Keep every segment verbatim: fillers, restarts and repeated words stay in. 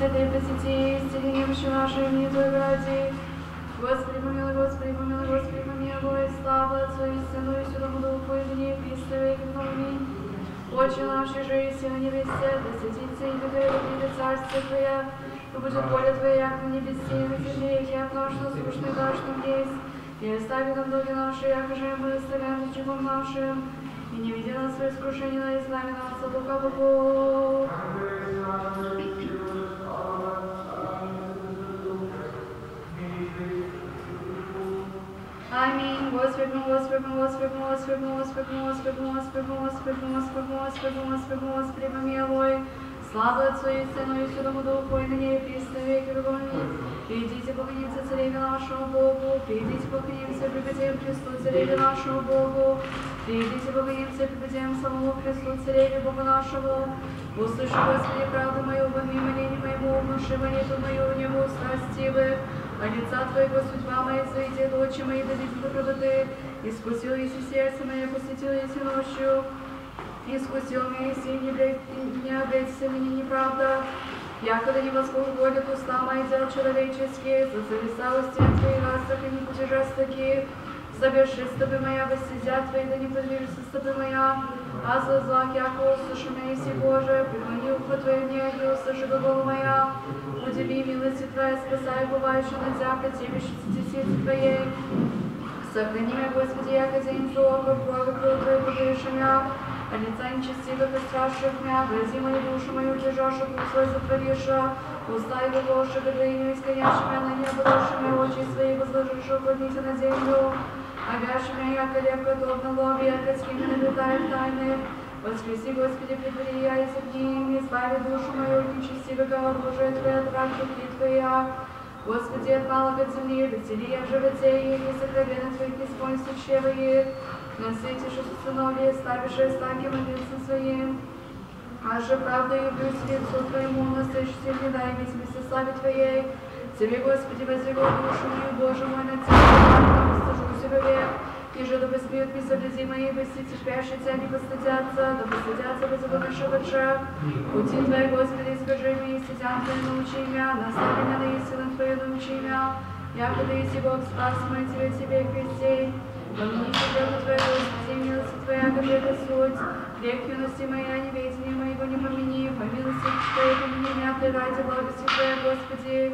святые посети, истине немощи нашей, мне Твой ради. Господи помилуй, Господи помилуй, Господи помилуй, слава Отцу и Сыну и Святому Духу, и ныне и присно во веки веков. Аминь. Отче наш, же есть на небесе, да святится имя Твое, да придет царствие Твое, да будет воля Твоя, як на небесе, и на земле, и хлеб наш насущный дашь нам есть. И остави нам долги наши, якоже мы оставляем должником нашим, и не веди нас в искушение, но избави нас от лукавого. Аминь. Господи, Господи, Господи, Господи, Господи, Господи, Господи, Господи, Господи, Господи, Господи, Господи, помилуй. Слава Отцу и Сыну и Святому Духу, и ныне и присно во веки веков. Придите, поклонимся Цареве нашему Богу, придите, поклонимся преподем Христу, Цареве нашему Богу, придите, поклонимся преподем самому Христу, Цареве Богу нашему. Услыши, Господи, правду мою, во имя моления моему, внуши молитву мою, не в страстивых. От лица Твоего судьба моя, заведи дочи мои, да видит доброты. Искусил еси сердце мое, посетил еси ночью. Искусил меня, еси не обретится мне неправда. Якогда не восхвалит уста мои дел человеческие, за зависалость стен Твоих расах и не пути жестоких. Заберши стопы моя, воссезят Твои, да не подвижется стопы моя. А за злак, яко услыши меня, еси Боже, преклони ухо Твое мне, и услыши глагол моя. Удиви милости Твоя, спасай, бывающую на зябко, темещица десяти Твоей. Сохрани меня, Господи, яко день злого, крови крыл Твою погреши мя. От лица нечестивых и страшных мя, грози мою душу мою, держаша, путь свой затвориша. Уста его ложи, говорению исконящими, на небо душами, очи свои возложишь, уклонися на землю. Обяши меня, яко лев, подобно лови, яко скими наблюдает тайны. Воскреси, Господи, предвари я из огней, избави душу мою от нечестивых, а оружие Твое от враг руки Твоя. Господи, от малых от земли, весели я в животе их, и сокровенны Твоих исполнится чрево их. Насытишь сыновей, ставишь стаки молиться своим. А же правдою блюсь лицу Твоему, насыщься не дай ведь вместо славе Твоей. Тебе, Господи, возлегу душу мою, Боже мой, на Тебя, не постыжусь вовек. И же да посмеют мне соблюди мои, пусть терпящие Тебя не постыдятся, да постыдятся беззаконнейшего. Пути Твои, Господи, скажи мне, и стезям Твои научи меня, настави меня на истину Твою научи меня. Якогда еси Бог спас мой, Тебе, Тебе, Христей. Помяни дело Твое, Господи, милости Твоя, как это суть. Век юности моя, неведение моего не помяни, по милости Твоей помяни меня, Ты ради благости Твоей, Господи.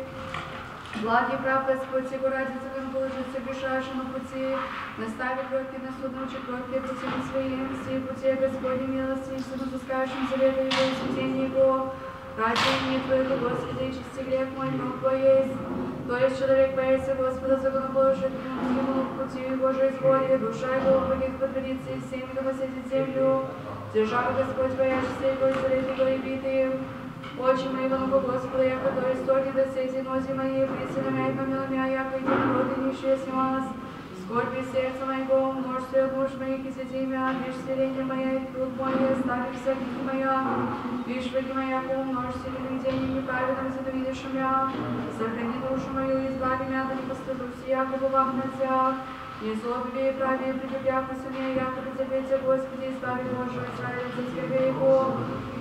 Благий прав Господь, Его ради закон положится грешащему пути. Настави кроки на суд, научи кроки путями своим, все пути Господи милости, всему пускающим завета Его и святения Его. Ради имени Твоего, Господи, чисти грех мой, но Твой есть. То есть человек боится Господа, законоположит ему в пути Его же изволи, душа Его убогих подводится, и всеми домосидит землю. Держава Господь, боящийся Его, и царит Его и битый. Очи мои гонку Господа, яко то истоки до сети нози мои, присына меня и помила меня, яко иди народы нищие снималась. Скорби сердца моего, множестве душ моих и сети меня, лишь селение моя и труд мой, остави вся грехи моя. Лишь веки моя, по множестве видений неправедным, за видишь меня. Сохрани душу мою, избави меня, да не постыжусь, яко бывах на тях. Не злобивее и правее, прикрепях на суне, яко притепете, Господи, избави Боже, Израиль, за скорбе его.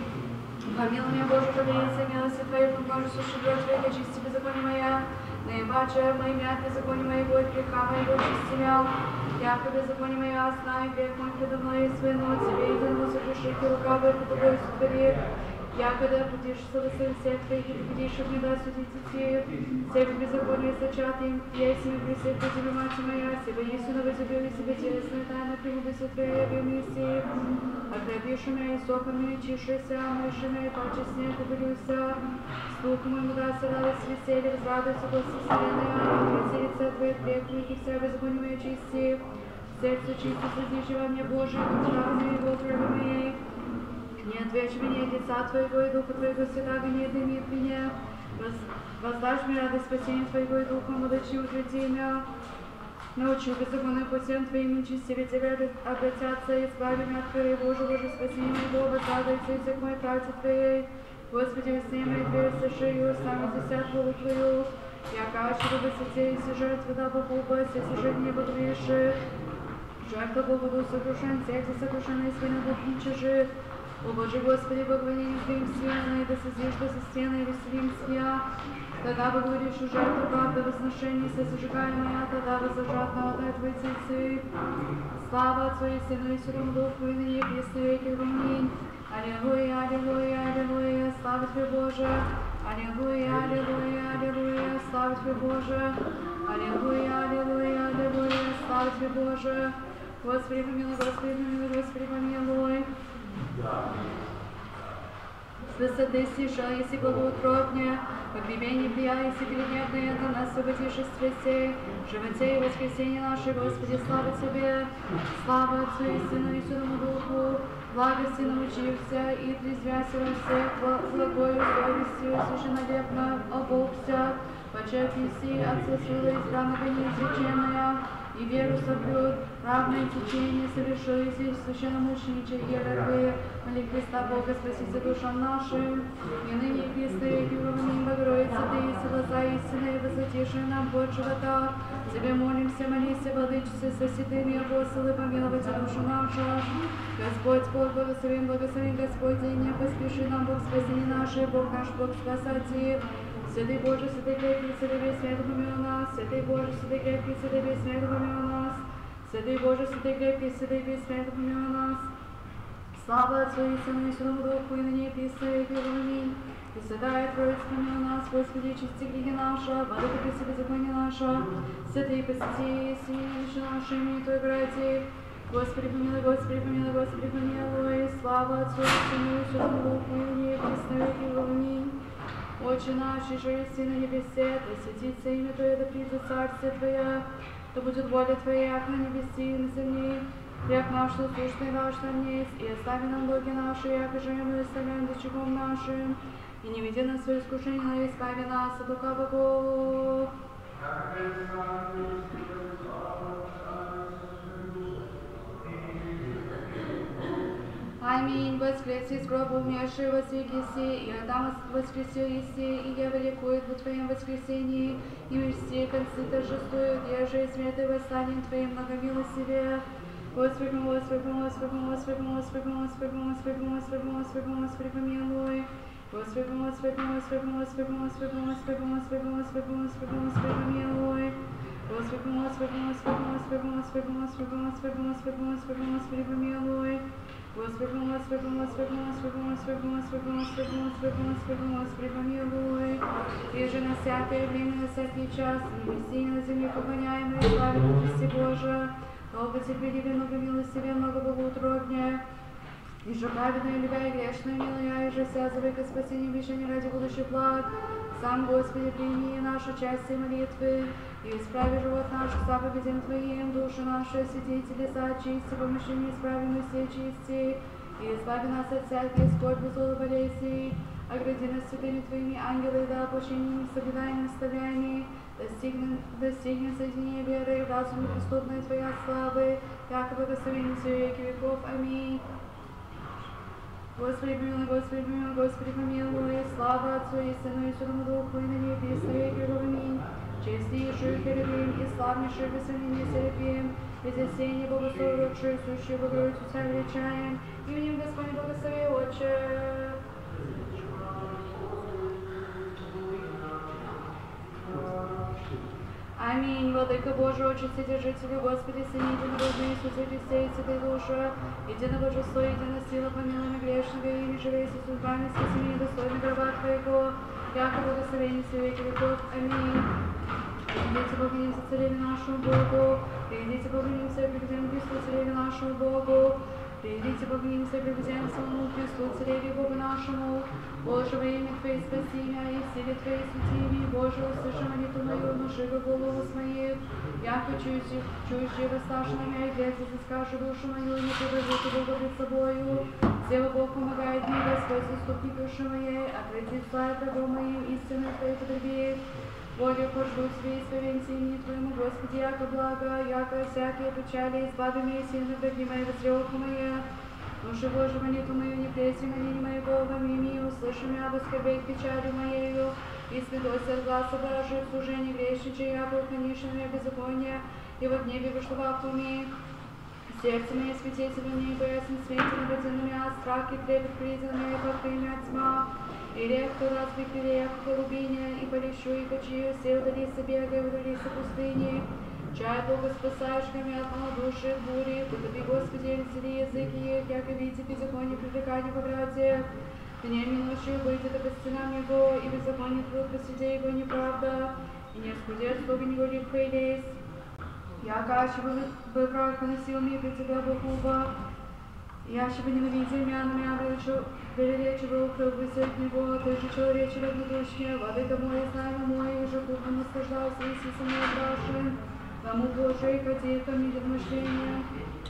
Помилуй меня, Боже, повелится милости Твоей, помножи суши грех Твоих, очисти беззаконие моя. Наибаче моими от беззакония моего, от греха моего чисти мя. Яко беззаконие моя, знай, грех мой предо мной, и свину, Тебе и Твоему согреши, и рукавы, и тобой сотвори. Якогда будешь совысыл всех Твоих, и победишь от неда судить детей. Всех беззакония сочатым, я с ними присех по Тебе, мать моя, себя истину возлюбил, и себе телесную тайну пригубися Твоей объемиси. Ограбишь меня и соками, чишися, мыши меня, и паче снег уберюся. Слух моему дастся радость веселье, возрадуйся, Господи, вселенная, веселится Твоих грехов, и вся беззаконие моя чисти. Сердце чисто создишь во мне, Боже, и правда его крови моей. Не отвечь меня от лица Твоего, и Духа Твоего святаго не дымит меня. Воздашь мне радость спасения Твоего, и Духом удачи утверди меня. Научу беззаконным путем Твоим, нечестивее Тебя обратятся, избави меня от Твоей, Боже, Боже, спасение моего, возрадуйся язык мой правде Твоей. Господи, усни мои двери, соши, и устами засят хвалу Твою. Я качу в высоте, и сижает вода погубась, и сижает небо грешит. Жертва Богу дух сокрушен, сердце сокрушенное, и свинья дух не чужит. О Боже Господи, благоволение Твоим стены, да созишь до стены, веселимся я. Тогда бы говоришь уже, что правда возношение, сосжигаемая, тогда возложат на отдать Твои цельцы. Слава Отцу и Сыну и Святому Духу, и ныне и присно веки. Аминь. Аллилуйя, аллилуйя, аллилуйя, слава Тебе, Боже. Аллилуйя, аллилуйя, аллилуйя, слава Тебе, Боже. Аллилуйя, аллилуйя, аллилуйя, слава Тебе, Боже. Господи, помилуй, Господи, помилуй, Господи, помилуй. С высоты стиша, если благоутробнее, погребение прия, если передневное, то нас освободишь из страстей, животе и воскресенье наше, Господи, слава Тебе, слава Отцу и Сыну и Святому Духу, благости научился и трезвяся во всех благою совестью, священнолепно обулся, почерпни си от сосуда избранного неизреченная, и веру соблюд, равное течение совершил здесь священномучениче Иерархии, моли Христа Бога, спасите душам нашим, и ныне и Христе, и уровнем Богородица, Ты есть глаза истины, и возвративший нам Бог живота. Тебе молимся, молися, владычице, со святыми апостолы, помиловать душу нашу. Господь Бог, благословен, благословен Господь, и не поспеши нам Бог спасение наше, Бог наш, Бог спасати. Святый Боже, святый крепкий, святый бессмертный помилуй нас. Святый Боже, святый крепкий, святый бессмертный помилуй нас. Святый Боже, святый крепкий, святый бессмертный помилуй нас. Слава Отцу и Сыну и Святому Духу, и ныне и присно веки. Аминь. И святая Троица помилуй нас, Господи, чисти грехи наши, владыка прости беззаконие наше. Святые посети, святые души наши, имени Твоей гради. Господи, помилуй, Господи, помилуй, Господи, помилуй. Слава Отцу и Сыну и Святому Духу, и ныне и присно веки. Аминь. Отче наш, и же есть на небесе, да святится имя Твое, да придет царствие Твое, да будет воля Твоя, как на небесе и на земле. Хлеб наш насущный дашь нам есть, и остави нам долги наши, яко же мы оставляем дочеком нашим, и не веди нас в свое искушение, но избави нас от лукавого. Аминь. Воскреси из гроба умерший, возвеси, и Адам воскресил Еси, и я великует во Твоем воскресении, и усти концы торжествуют, я же и смерти восстанием Твоим многомилостивее. Господи, Господи, Господи, Господи, Господи, Господи, Господи, Господи, Господи, Господи, помилуй. Господи, Господи, Господи, Господи, Господи, Господи, Господи, Господи, Господи, Господи, помилуй. Господи, Господи, Господи, Господи, Господи, Господи, Господи, Господи, Господи, Господи, помилуй. Господи, Господи, Господи, Господи, Господи, Господи, Господи, Господи, Господи, Господи, помилуй. И же на всякое время, на всякий час, на небеси и на земле поклоняемые, славим Христе Боже. Долго терпеливее, много милостивее, много богоутробнее. И же праведную, любя и грешную, милуя, и же связывай ко спасению вещения ради будущих благ. Сам, Господи, прими нашу часть и молитвы, и исправи живот наш к заповедям Твоим, души наши, святители, очисти, помышления исправимости и очисти, и избави нас от всяких скорби, зло, болезней, огради нас святыми Твоими ангелы, да опущениями, соблюдаемыми наставлениями, достигнем, достигнем соединения веры, разум неприступной Твоя славы, яко благословение все веки веков. Аминь. Господи, помилуй, Господи, помилуй, Господи, помилуй. Слава Отцу и Сыну и Святому Духу, и ныне и присно веки. Аминь. Честнейший Херувим и славнейший без сомнения Серафим, без осенней богословивший, сущий Богородицу Царь величаем, именем Господня благослови, Отче. Аминь. Владыка Божий, очисти, держителю, Господи, Сыне единородный Иисусе Христе и Святой Душе, едино Божество, едино сила, помилуй меня грешного, и ими живей со судьбами, спаси меня достойно гроба Твоего, яко благословение все веки веков. Аминь. Придите, поклонимся цареве нашему Богу, придите, поклонимся и прибудем Христу, цареве нашему Богу, придите, поклонимся и прибудем самому Христу, цареве Богу нашему. Боже, во имя Твое спаси меня, и в силе Твоей свети меня, Боже, услыши молитву мою, внуши го голову с моих, яко чующий восставший на меня, и грязь изыскавши душу мою, не побожите Бога пред собою. Сева Бог помогает мне, Господь, заступник души моей, отвратит славу врагом моим, истинной Твоей потребе. Волю хожду себе, исповемся имени Твоему, Господи, яко благо, яко всякие печали, избави меня, сильно враги мои, возрёха моя. Душе Боже, молитву мою, не пресни моление моего, во имя услыши меня, воскорбей печалью моею, и свидося от гласа Божий, в служении грешничай, я был конечным беззакония, и во гневе вышло в уме. Сердце мое святителю, не боясен свете, награден меня, страх и трепет призванные под имя тьма. И рехту разбегли, як голубиня, и полещу, и почию, все удались бега, и удались пустыни. Чай Бога спасаешь, камя от малодушия бури, подоби, Господи, весели языки их, яко видите беззаконие привлекания по брате. Днем минувшие быть это по стенам его, и беззаконие труд по суде его неправда, и не скудет слуга него липко и лезь. Яко аще бы враг поносил мне при тебя Богуба, яще бы ненавидел меня, на меня велеречивый укрыл бы от него, ты же человече равнодушнее, владыка мой, знамя мой, и же купно наслаждался, и си со мной брашен. Тому Божий, ходи ко мне мышления,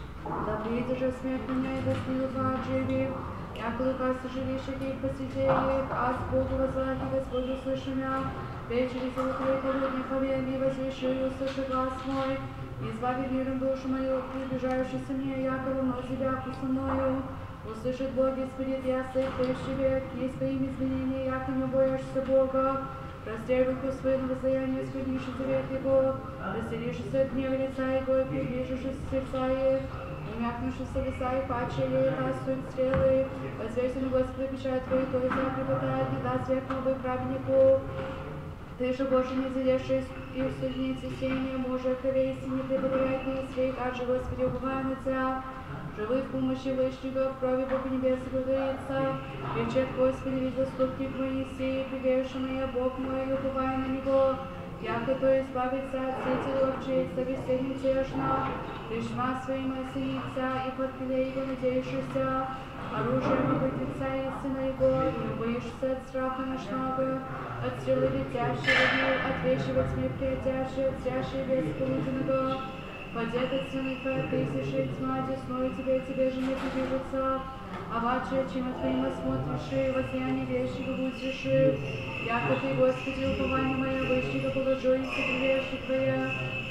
да придет же смерть меня, и да снил злодживи. Яко лука сожалишь, их посетей их, а с Богу возвати, Господь услыши меня. Вечери золотой полудня повели, возвещу и услыши глаз мой. Избави миром душу мою, приближающуюся мне, яко вновь тебя со мною. Услышит Бог, исповедь я сыпающий век, есть твоим изменения, яко не боишься Бога. Прости руку свою на воздаяние, исходивший завет его, расселившись от гнева лица его, и приближившись сердца их, умякнувшись леса и паче лета, суть стрелы, возвейся на Господа печать твою, то есть преподает, не даст век новый праведнику. Ты же, Боже, не задержишь и в суднице сения, мужа кровейся, не преподавает мне свет, ад же, Господи, уповаем на Тебя. Живых помощи вышли, в крови Бога Небес благодарится. Речет Господи, ведь заступник Моисей, прибежище мое, Бог мой, уповая на Него. Яко то избавится от сети ловчей, собеседник тешно. Ты шма своим осенится, и под крыле его надеющийся. Оружием выйдется истина его, не боишься от страха ночного, от стрелы летящего дней, от вещи во тьме прилетящей, от тяжей без полуденного. Подет от стены твоя тысячи, тьма десною тебе, тебе же не прибежится. А ваче, чем от твоим осмотришь, возъяние вещи будешь. Яко ты, Господи, упование мое, вышли, да положу и согревешься твоя.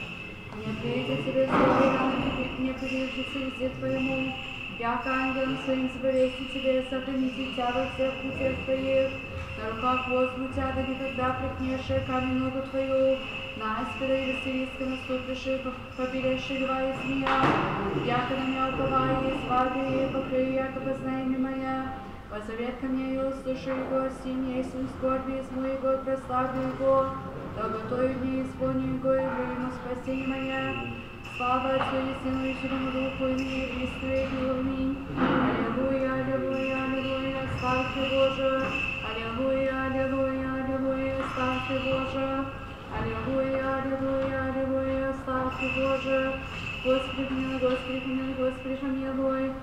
Не ответит тебе слова, не прибежится везде твоему. Яко ангелом своим заповести тебе, сохраните тебя во всех путях твоих. На руках воздух тебя, да никогда прикнешь камень ногу твою. Наспеда и василиска наступишь, поберешь льва и змея. Яко на меня уповая, избави, покрою, яко познание моя. Позовет ко мне и услышу его, синий, если скорби, изму его, прославлю его. Да готовю дни, исполню его, и ему спасение моя. Слава Отцу и Сыну и Святому Духу, и ныне и присно и веки. Аминь. Аллилуйя, аллилуйя, аллилуйя, слава Тебе, Боже. Аллилуйя, аллилуйя, аллилуйя, слава Тебе, Боже. Аллилуйя, аллилуйя, аллилуйя, слава Тебе, Боже. Господи, помилуй, Господи, помилуй, Господи, помилуй.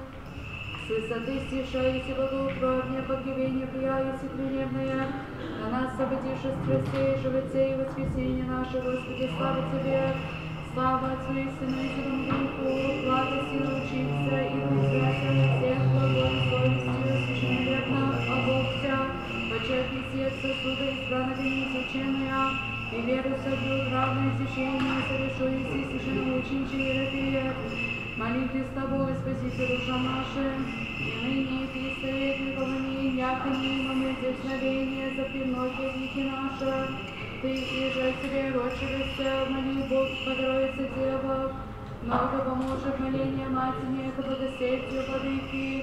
С высоты стиша, если воду кровня, погребение прия, если гневная, на нас освободишь от страстей, животе и воскресенье наше, Господи, слава Тебе. Слава Отцу и Сыну и Святому Духу, благости научиться и научаться на всех благой совестью, священноверно обогся, почерпи сердце суда избранного неизученная, и веру соблюд равное течение, совершу и си священноучениче Hierotheus. Моли Христа Бога, спасите душа наша, и ныне и при советников аминь, яко не имаме вдохновение за премногие веки наши. Ты и же себе рочилися, моли Бог, Богородица Дева, много поможет моление Матери, к благосердию владыки.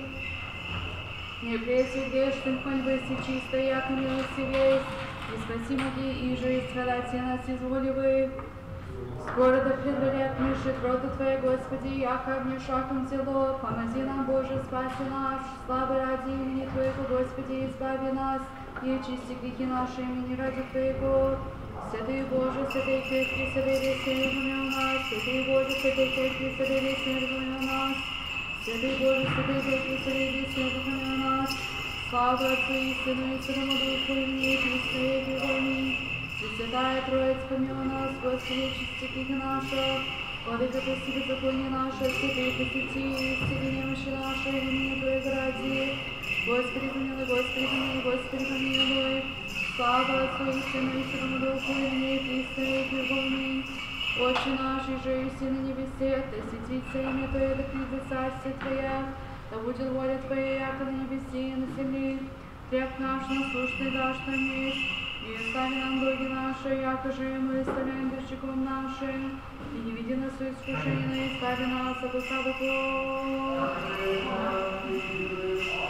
Не пресвет грешных мольбы си чисто, яко милостивей, и спаси моги, и же и страдайте нас изволивы. Скоро да предварят мыши рота Твоя, Господи, яко мне шагом тело, помози нам, Боже, спаси нас, славы ради имени Твоего, Господи, избави нас, и очисти грехи наши имени ради Твоего. Святый Боже, святый крепкий, собери смерть у нас, святый Боже, святый крепкий, собери смерть у нас, святый Боже, святый крепкий, собери смерть у нас. Слава Отцу и Сыну и Святому Духу, и ныне и присно и веки. Аминь. Пресвятая Троица, помилуй нас, Господи, очисти грехи наши, Владыка, прости беззаконие наше, святые посети, исцели немощи наши, в имени Твоего ради. Господи, помилуй, Господи, помилуй, Господи, помилуй. Слава Отцу и Сыну и Святому Духу, и ныне и присно и веки. Аминь. Отче наш, иже еси на небесе, да светится имя Твое, да придет царствие Твое, да будет воля Твоя, яко на небесе и на земле. Хлеб наш насущный дашь нам есть, и остави нам долги наши, яко же мы оставляем должником нашим, и не веди нас в искушение, но избави нас от лукавого.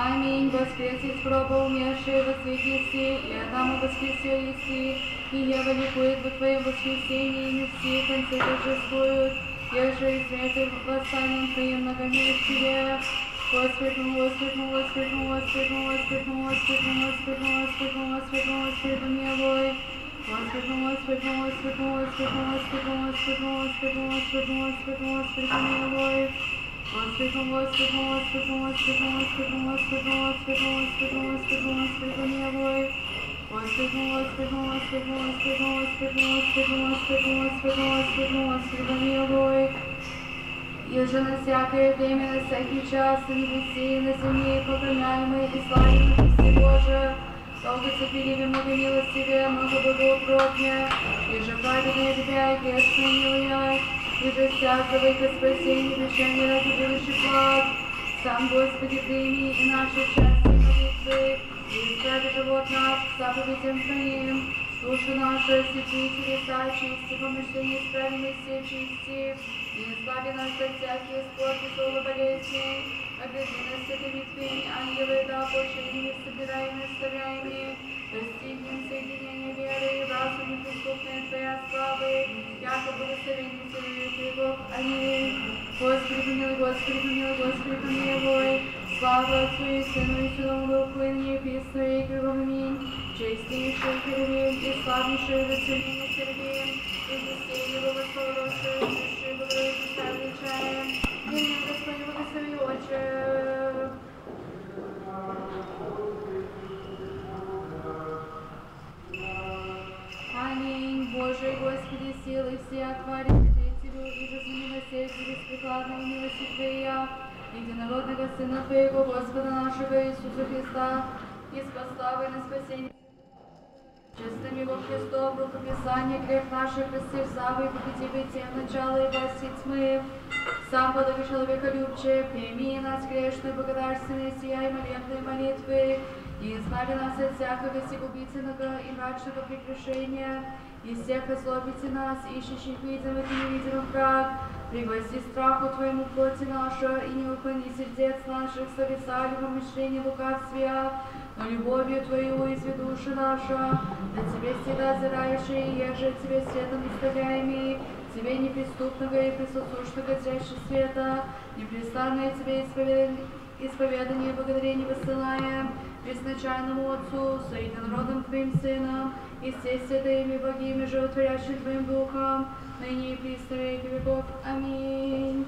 Аминь. Воскресит гроба умершие, воскреси, и Адама воскресил Иси, и Ева ликует во Твоем воскресении, и не все концы торжествуют, еже и смерти восстанием Твоим многоместие. Воскликнул, воскликнул, воскликнул, воскликнул, воскликнул, воскликнул, воскликнул, воскликнул, воскликнул, воскликнул, милой. Воскликнул, воскликнул, воскликнул, воскликнул, воскликнул, воскликнул, воскликнул, воскликнул, воскликнул, воскликнул, милой. Воскликнул, воскликнул, воскликнул, воскликнул, воскликнул, воскликнул, воскликнул, воскликнул, воскликнул, воскликнул, милой. Воскликнул, воскликнул, воскликнул, воскликнул, воскликнул, воскликнул, воскликнул, воскликнул, воскликнул, воскликнул, милой. Еже на всякое время, на всякий час, на небеси, на земле, поклоняемый и славимый Христе Боже, долго терпеливе, много милостивее, много благоутробнее, еже праведное Тебя и грешное милуя, еже всякого и ко спасению, причем ради будущих благ. Сам, Господи, прими и наши части молитвы, и исправи живот наш к заповедям Твоим, души наши, освети, телеса, чисти, помышления, исправи мы все чисти, и избави нас от всякие скорби, зло, болезней, огради нас святыми Твоими ангелы, да обучениями, собираемыми, оставляемыми, достигнем соединения веры и разум неприступной Твоя славы, яко благословение Твоих веков. Аминь. Господи, помилуй, Господи, помилуй, Господи, помилуй. Слава Отцу и Сыну и Святому Духу, и ныне и присно и веки. Аминь. Честнейший Херувим и славнейший Василий Сергеем, и Бесей его восхваливший, души благой поставили чаем, и мне Господи благослови Отче. Аминь. Божий, Господи, силы все отвари Тебе, и возьми милосердие беспрекладного милости Твоя, единородного Сына Твоего, Господа нашего Иисуса Христа, и спасла на спасение. Честным Его Христом, рукописание, грех наших растерзавый, победи бытие начала и власти тьмы. Сам подобие человеколюбче, прими нас грешные, благодарственные, сия и молебные молитвы, и избави нас от всякого сигубительного и мрачного прегрешения, и всех озлобите нас, ищущих видимых и невидимых враг. Пригвозди страху Твоему плоти нашу, и не уклони сердец наших, совесали помышления лукавствия, но любовью Твою изви души наша, на Тебе всегда зирающие, еже Тебе светом наставляемый, Тебе неприступного и присутствующего зрящего света, непрестанное Тебе исповедание, исповедание и благодарение высылаем Пресночайному Отцу, со единородным Твоим Сыном, и все святыми благими животворящим Твоим Духом, ныне и присно и веки веков. Аминь.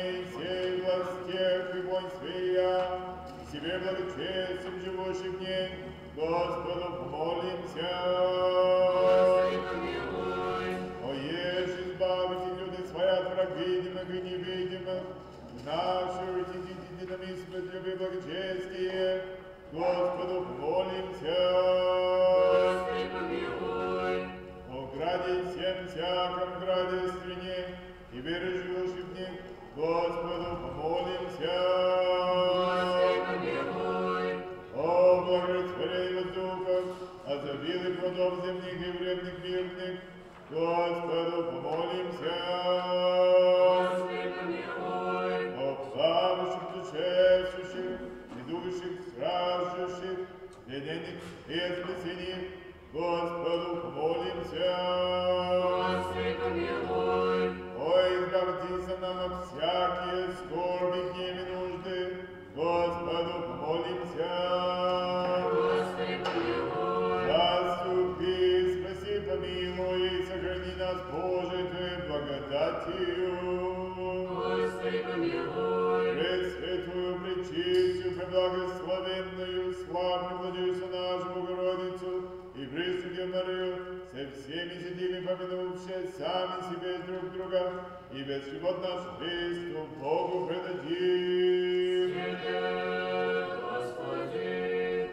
Тебе благочестием живущих дней, невидимых, наши утешительном испытливе благочестие, Господу помолимся. Господи, помилуй. О граде всем всяком граде стране, и веры живущих в них, Господу помолимся. Господи, помилуй. О благородстве воздухов, о забилых плодов земных и вредных мирных, Господу помолимся. Господи, помилуй. О плавающих, душевших, идущих, страждущих, плененных и спасенных, Господу помолимся. Господи, помилуй. О, избавьтесь нам от всякие скорби, гневи, нужды, Господу помолимся. Господи, помилуй. Заступи, спаси, помилуй и сохрани нас, Боже, Твоей благодатью. Господи, помилуй. Пресвятую, пречистую, преблагословенную, славную владычицу нашу Богородицу и Пресвятую Марию, со всеми святыми помянувшие сами себе друг друга, и весь живот наш Христу Богу предадим. Святые Господи.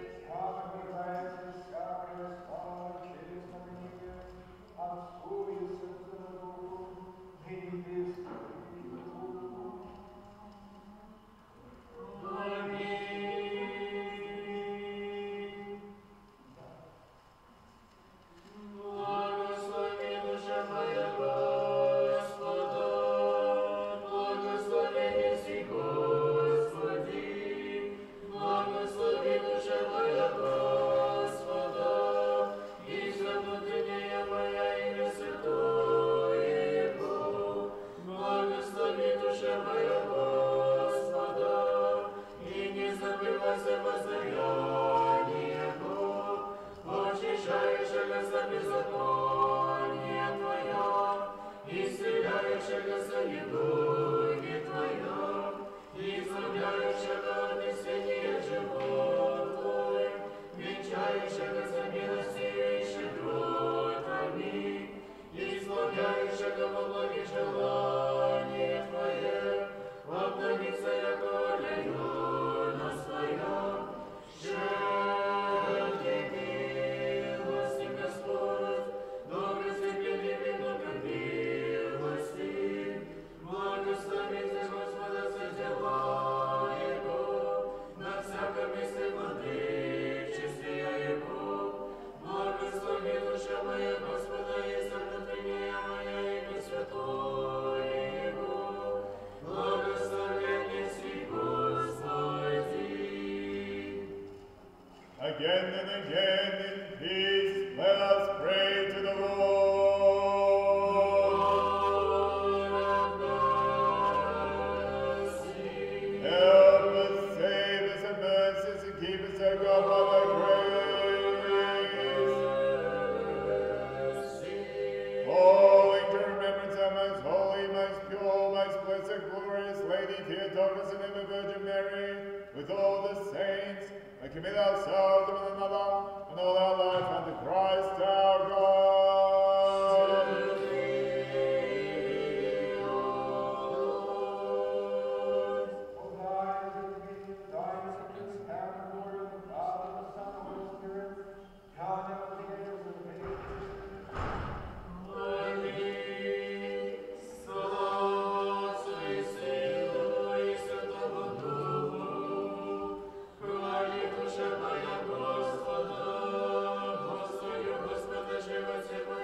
Благослови душа моя Господа, благослови неси Господи, благослови душа моя Господа, и за внутренняя моя имя святое Его, благослови душа моя Господа, и не забывайся воздаяние Его, очищаешь за беззаконие Твое, исцеляешь за недуги Твое, избавляешь от бессилия живот Твой, венчаешь за милостью и щедротами, исполняешь во благих желание Твое, обновится яко на своем, щедрый милостив Господь, добростепенный и многомилостив, благословите Господа за дела Его, на всяком месте владычествия Его, благослови душа моя Господа, и за внутренняя моя имя святое Его, благословен еси Господи. Again and again in peace, let us pray to the Lord. Lord of mercy. Help us, save us, and bless us, and keep us, O God, by thy grace. Calling to remembrance our most holy, most pure, most blessed, glorious Lady Theotokos and ever Virgin Mary, with all the saints, and commit ourselves and one another and all our life unto Christ our God. Господа, Господи, Господа, животе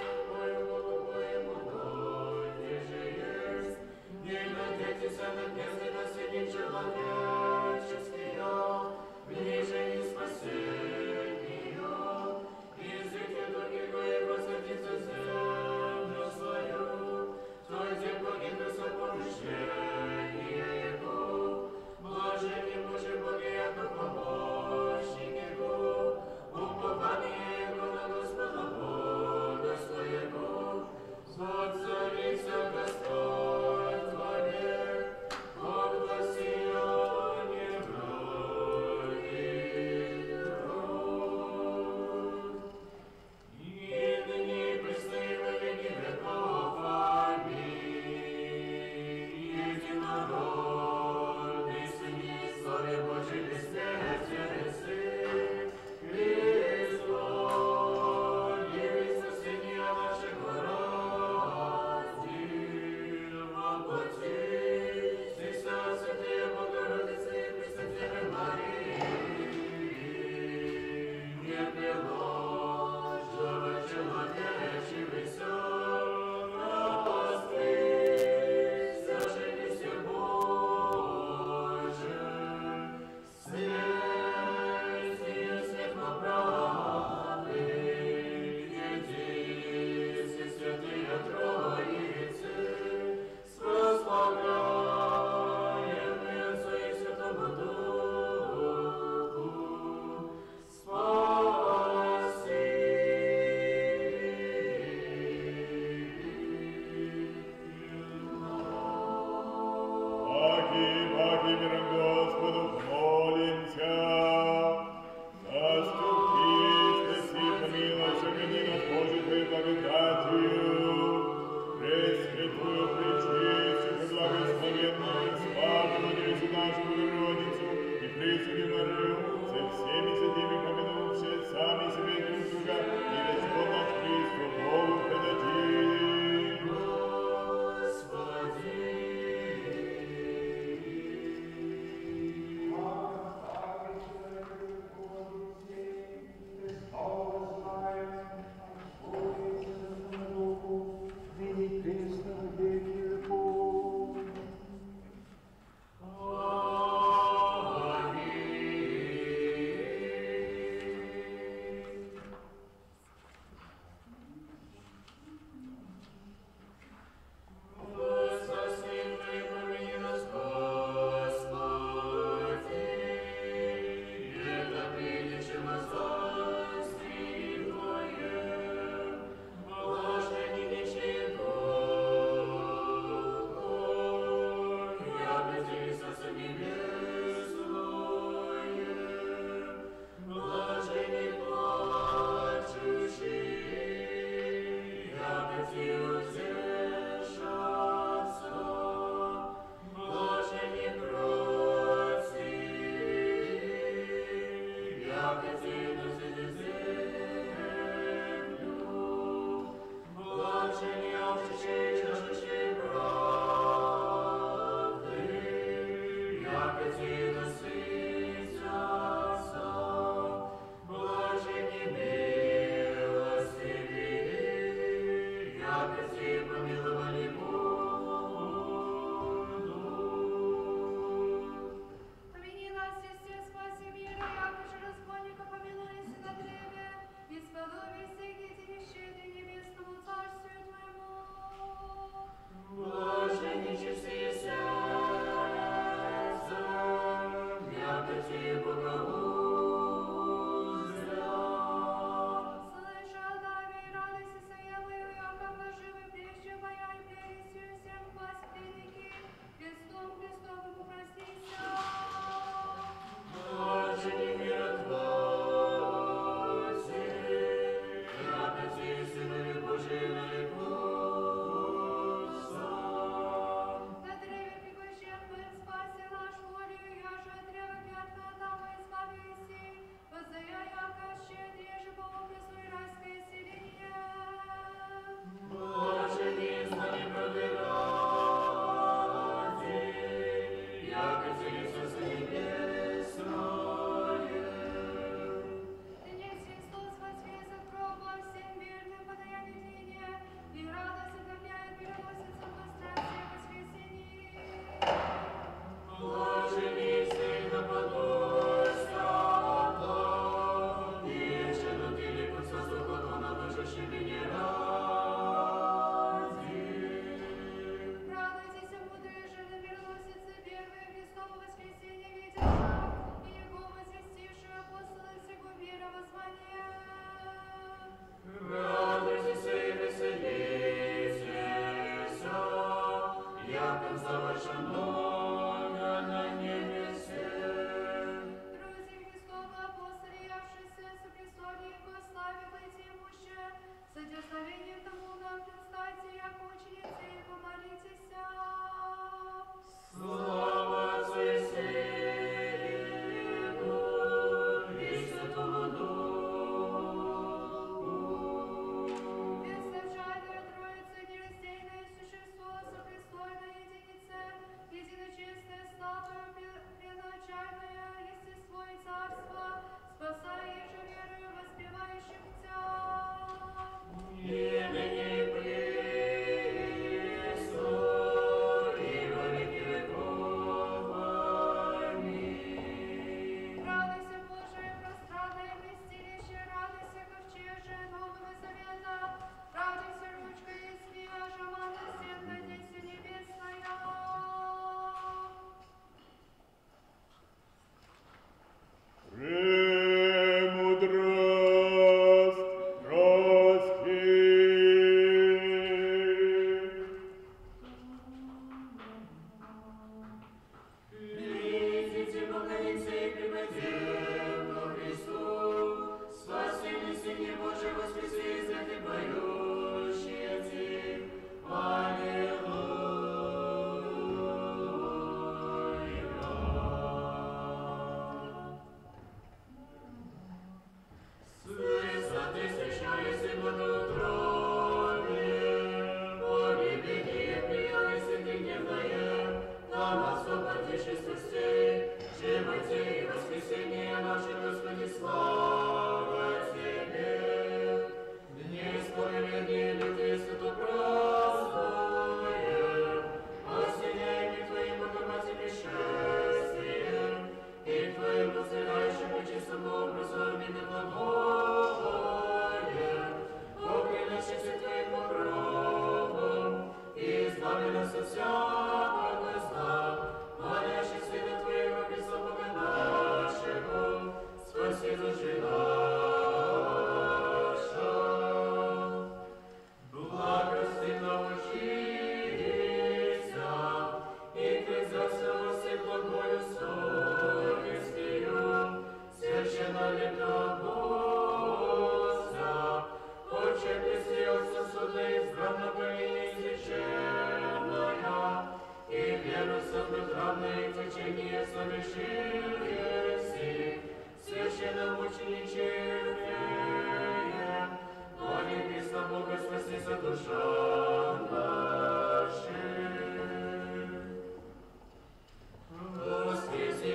Воскреси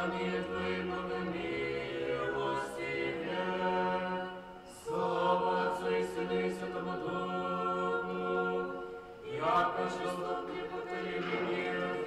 Послание Твое много милостивее. Слава Отцу и Сыну и Святому Духу, яко жестокие повторили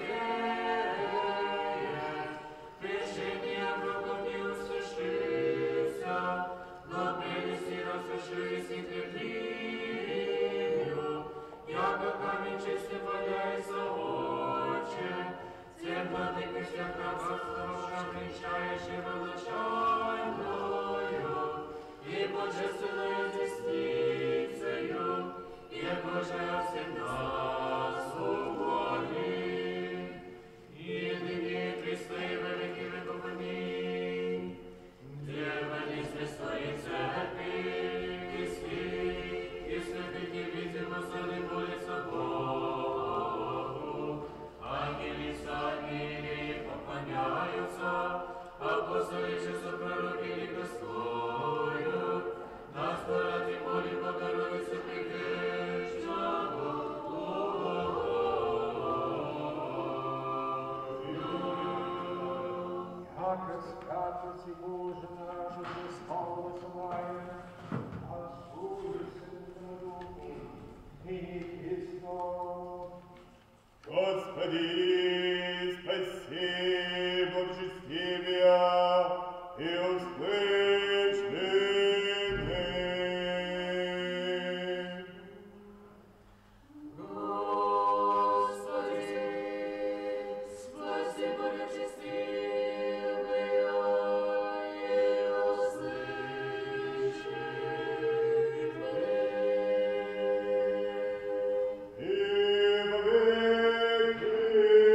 Хierotheus, крещение врагов не услышится, но прелести разрешились и трепливью, яко камень чистый валяется отче, тем владыка всех рабства, кричающего начальную, и божественную десницею, его же всегда собори, и ныне Христе и во веки веков. Аминь. Дева не святой церкви, и святых, и святых невидимо сады молится Богу, ангели сами поклоняются, апостолы же пророки Господу, нас порати молим Богородице предвечного. Яко скатерть Божия наша стала самая, а суе Святому Духу, ныне и присно. Господи, спаси, благочестивия, и услышь ныне. Господи, спаси благочестивые, и услыши И во веки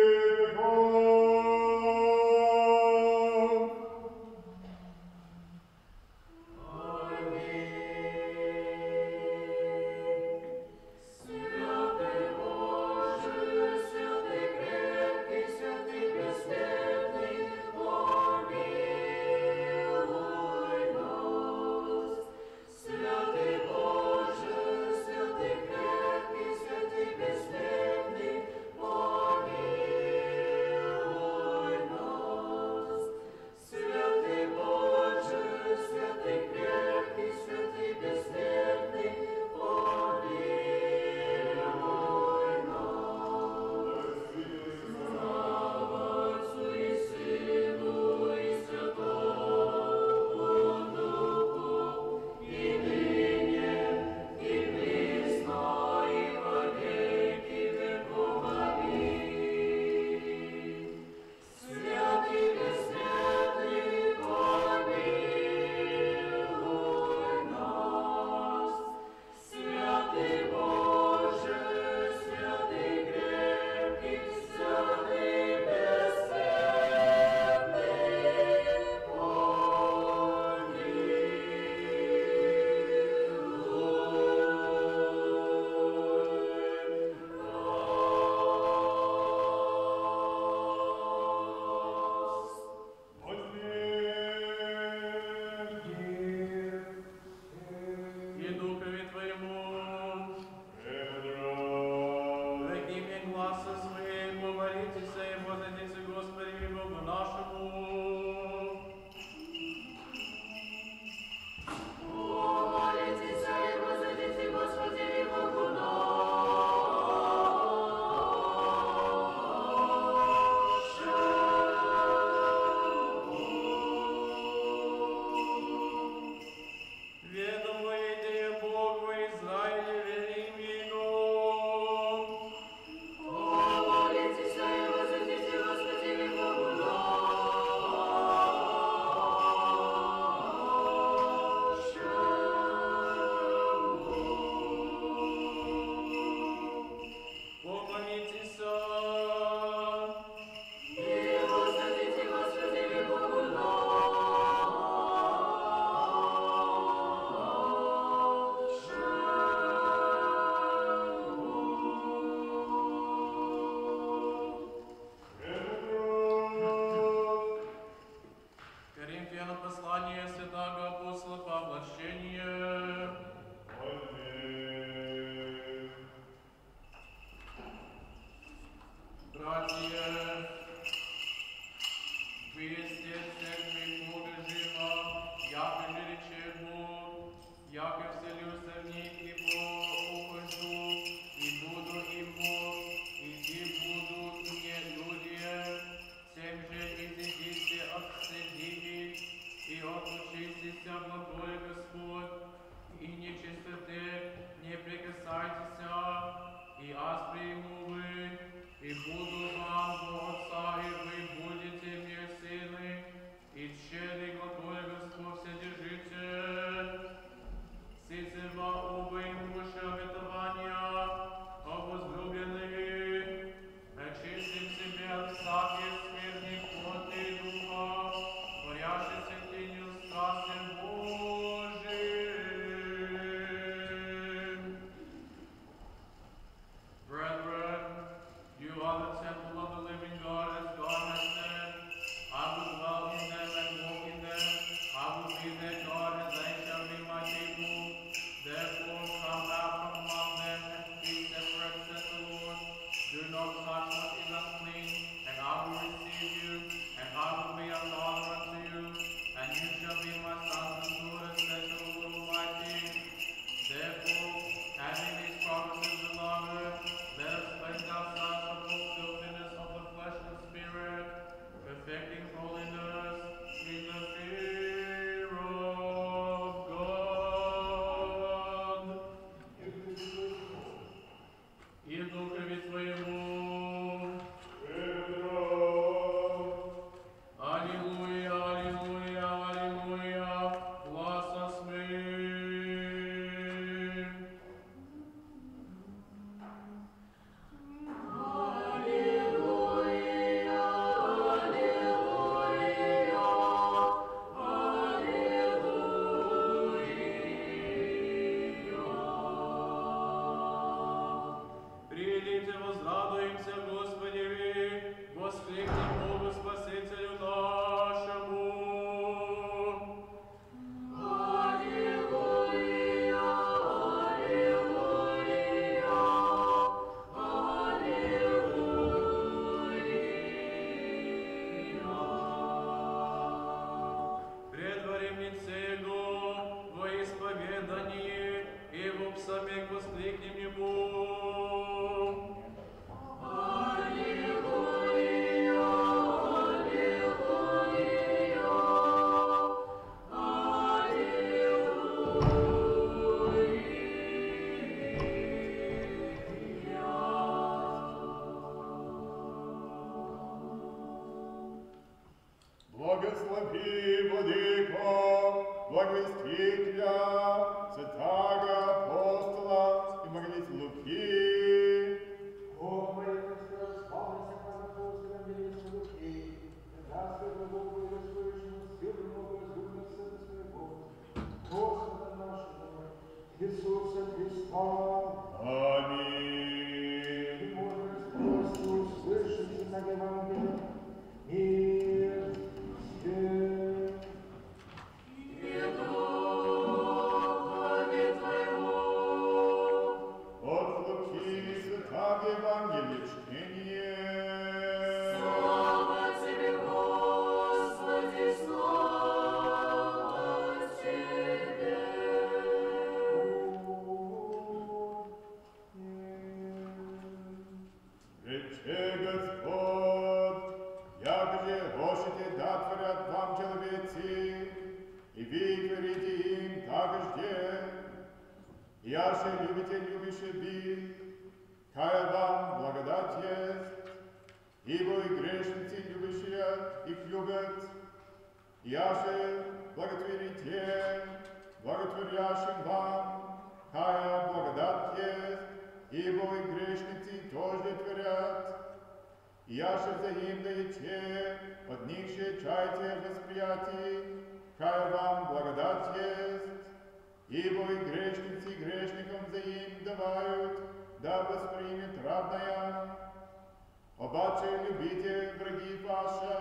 благовестителя, святаго апостола и магнит Луки. О, мои Господи, славься к апостолам величия Луки, предастся Богу и Господину, силу благоразумно Сына Своего, Господа нашего, Иисуса Христа. Аминь. И можно просто услышать на Евангелие мир всем. От Луки святаго Евангелия чтение. Слава Тебе, Господи, слава Тебе. Рече Господь, якоже хочете да творят вам человецы, и вы творите им также. Яше любите любящие бит, кая вам благодать есть, ибо и грешницы любящие их любят. Яше благотворите, благотворящим вам, кая благодать есть, ибо и грешницы тоже творят. Яше взаимдаете, от них же чайте восприятий, кая вам благодать есть, ибо и грешницы грешникам взаим давают, да воспримет равная. Обаче любите враги ваша,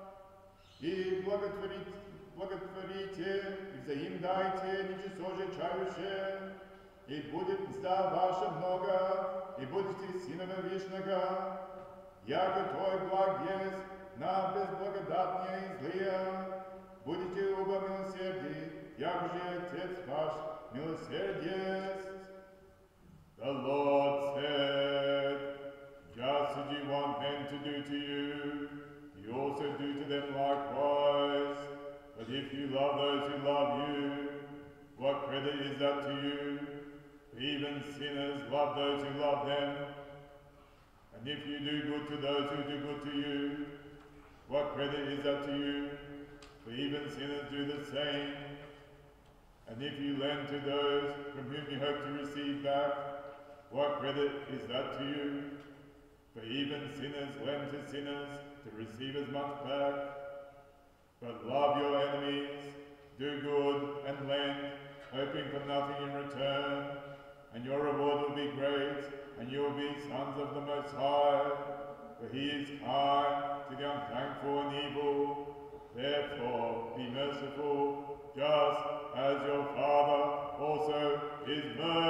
и благотворите, благотворите, и взаим дайте, ничего же чающие, и будет мзда ваша много, и будете сынами Вишнего, яко Твой благ есть на безблагодатные и злые, будете оба милосердии, як же Отец ваш милосердец. The Lord said, just as you want men to do to you, you also do to them likewise. But if you love those who love you, what credit is that to you? For even sinners love those who love them. And if you do good to those who do good to you, what credit is that to you? For even sinners do the same. And if you lend to those from whom you hope to receive back, what credit is that to you? For even sinners lend to sinners to receive as much back. But love your enemies, do good and lend, hoping for nothing in return, and your reward will be great, and you will be sons of the Most High, for He is kind to the unthankful and evil. Therefore be merciful, just as your Father also is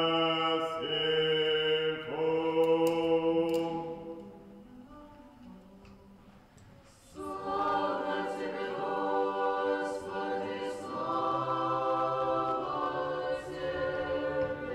merciful. Слава Тебе, Господи, слава Тебе.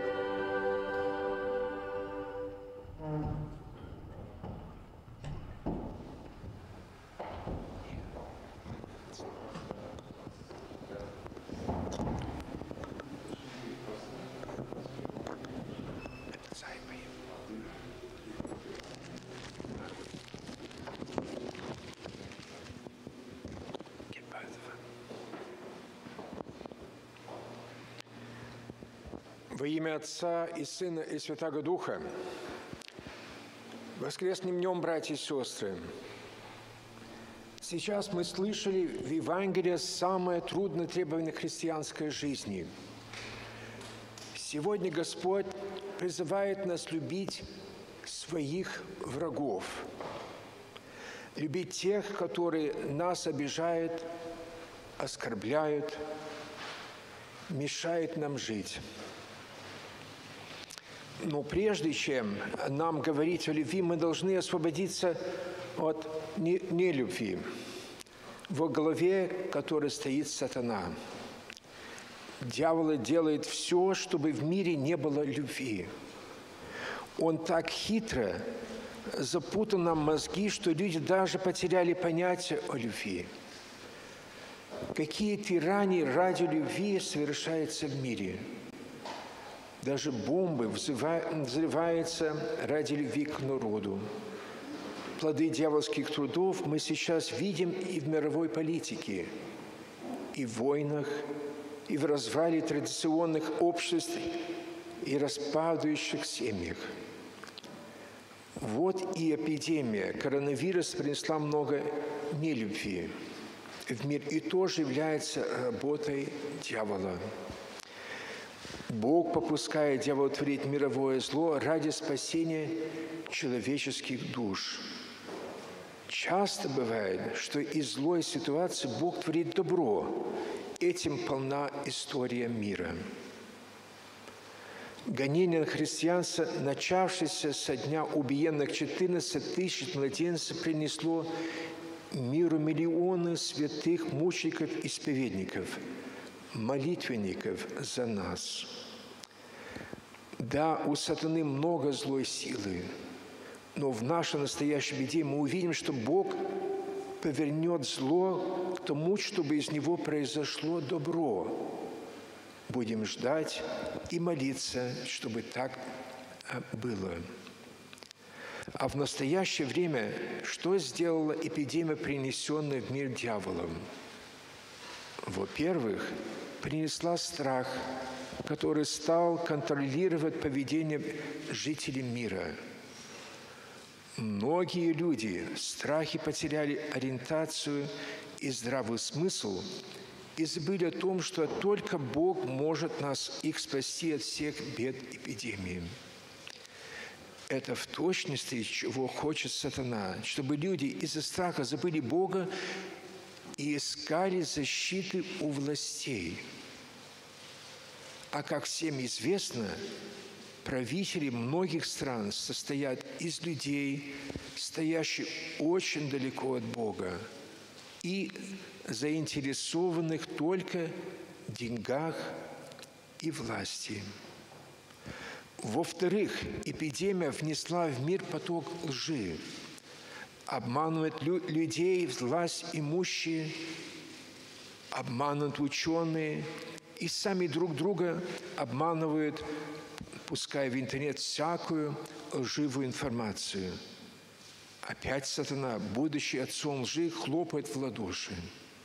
Во имя Отца и Сына и Святаго Духа, воскресным днем, братья и сестры, сейчас мы слышали в Евангелии самое трудное требование христианской жизни. Сегодня Господь призывает нас любить своих врагов, любить тех, которые нас обижают, оскорбляют, мешают нам жить. Но прежде чем нам говорить о любви, мы должны освободиться от нелюбви, во главе которой стоит сатана. Дьявол делает все, чтобы в мире не было любви. Он так хитро запутал нам мозги, что люди даже потеряли понятие о любви. Какие тирании ради любви совершаются в мире. Даже бомбы взрываются ради любви к народу. Плоды дьявольских трудов мы сейчас видим и в мировой политике, и в войнах, и в развале традиционных обществ и распадающих семьях. Вот и эпидемия. Коронавирус принесла много нелюбви в мир и тоже является работой дьявола. Бог попускает дьяволу творить мировое зло ради спасения человеческих душ. Часто бывает, что из злой ситуации Бог творит добро. Этим полна история мира. Гонение на христианство, начавшееся со дня убиенных четырнадцати тысяч младенцев, принесло миру миллионы святых мучеников и исповедников, молитвенников за нас. Да, у сатаны много злой силы, но в нашей настоящей беде мы увидим, что Бог повернет зло к тому, чтобы из него произошло добро. Будем ждать и молиться, чтобы так было. А в настоящее время что сделала эпидемия, принесенная в мир дьяволом? Во-первых, принесла страх, который стал контролировать поведение жителей мира. Многие люди в страхе потеряли ориентацию и здравый смысл и забыли о том, что только Бог может нас их спасти от всех бед эпидемии. Это в точности, чего хочет сатана, чтобы люди из-за страха забыли Бога и искали защиты у властей. А как всем известно, правители многих стран состоят из людей, стоящих очень далеко от Бога и заинтересованных только в деньгах и власти. Во-вторых, эпидемия внесла в мир поток лжи, обманывает лю- людей, власть имущие, обманывают ученые и сами друг друга обманывают, пуская в интернет всякую лживую информацию. Опять сатана, будучи отцом лжи, хлопает в ладоши.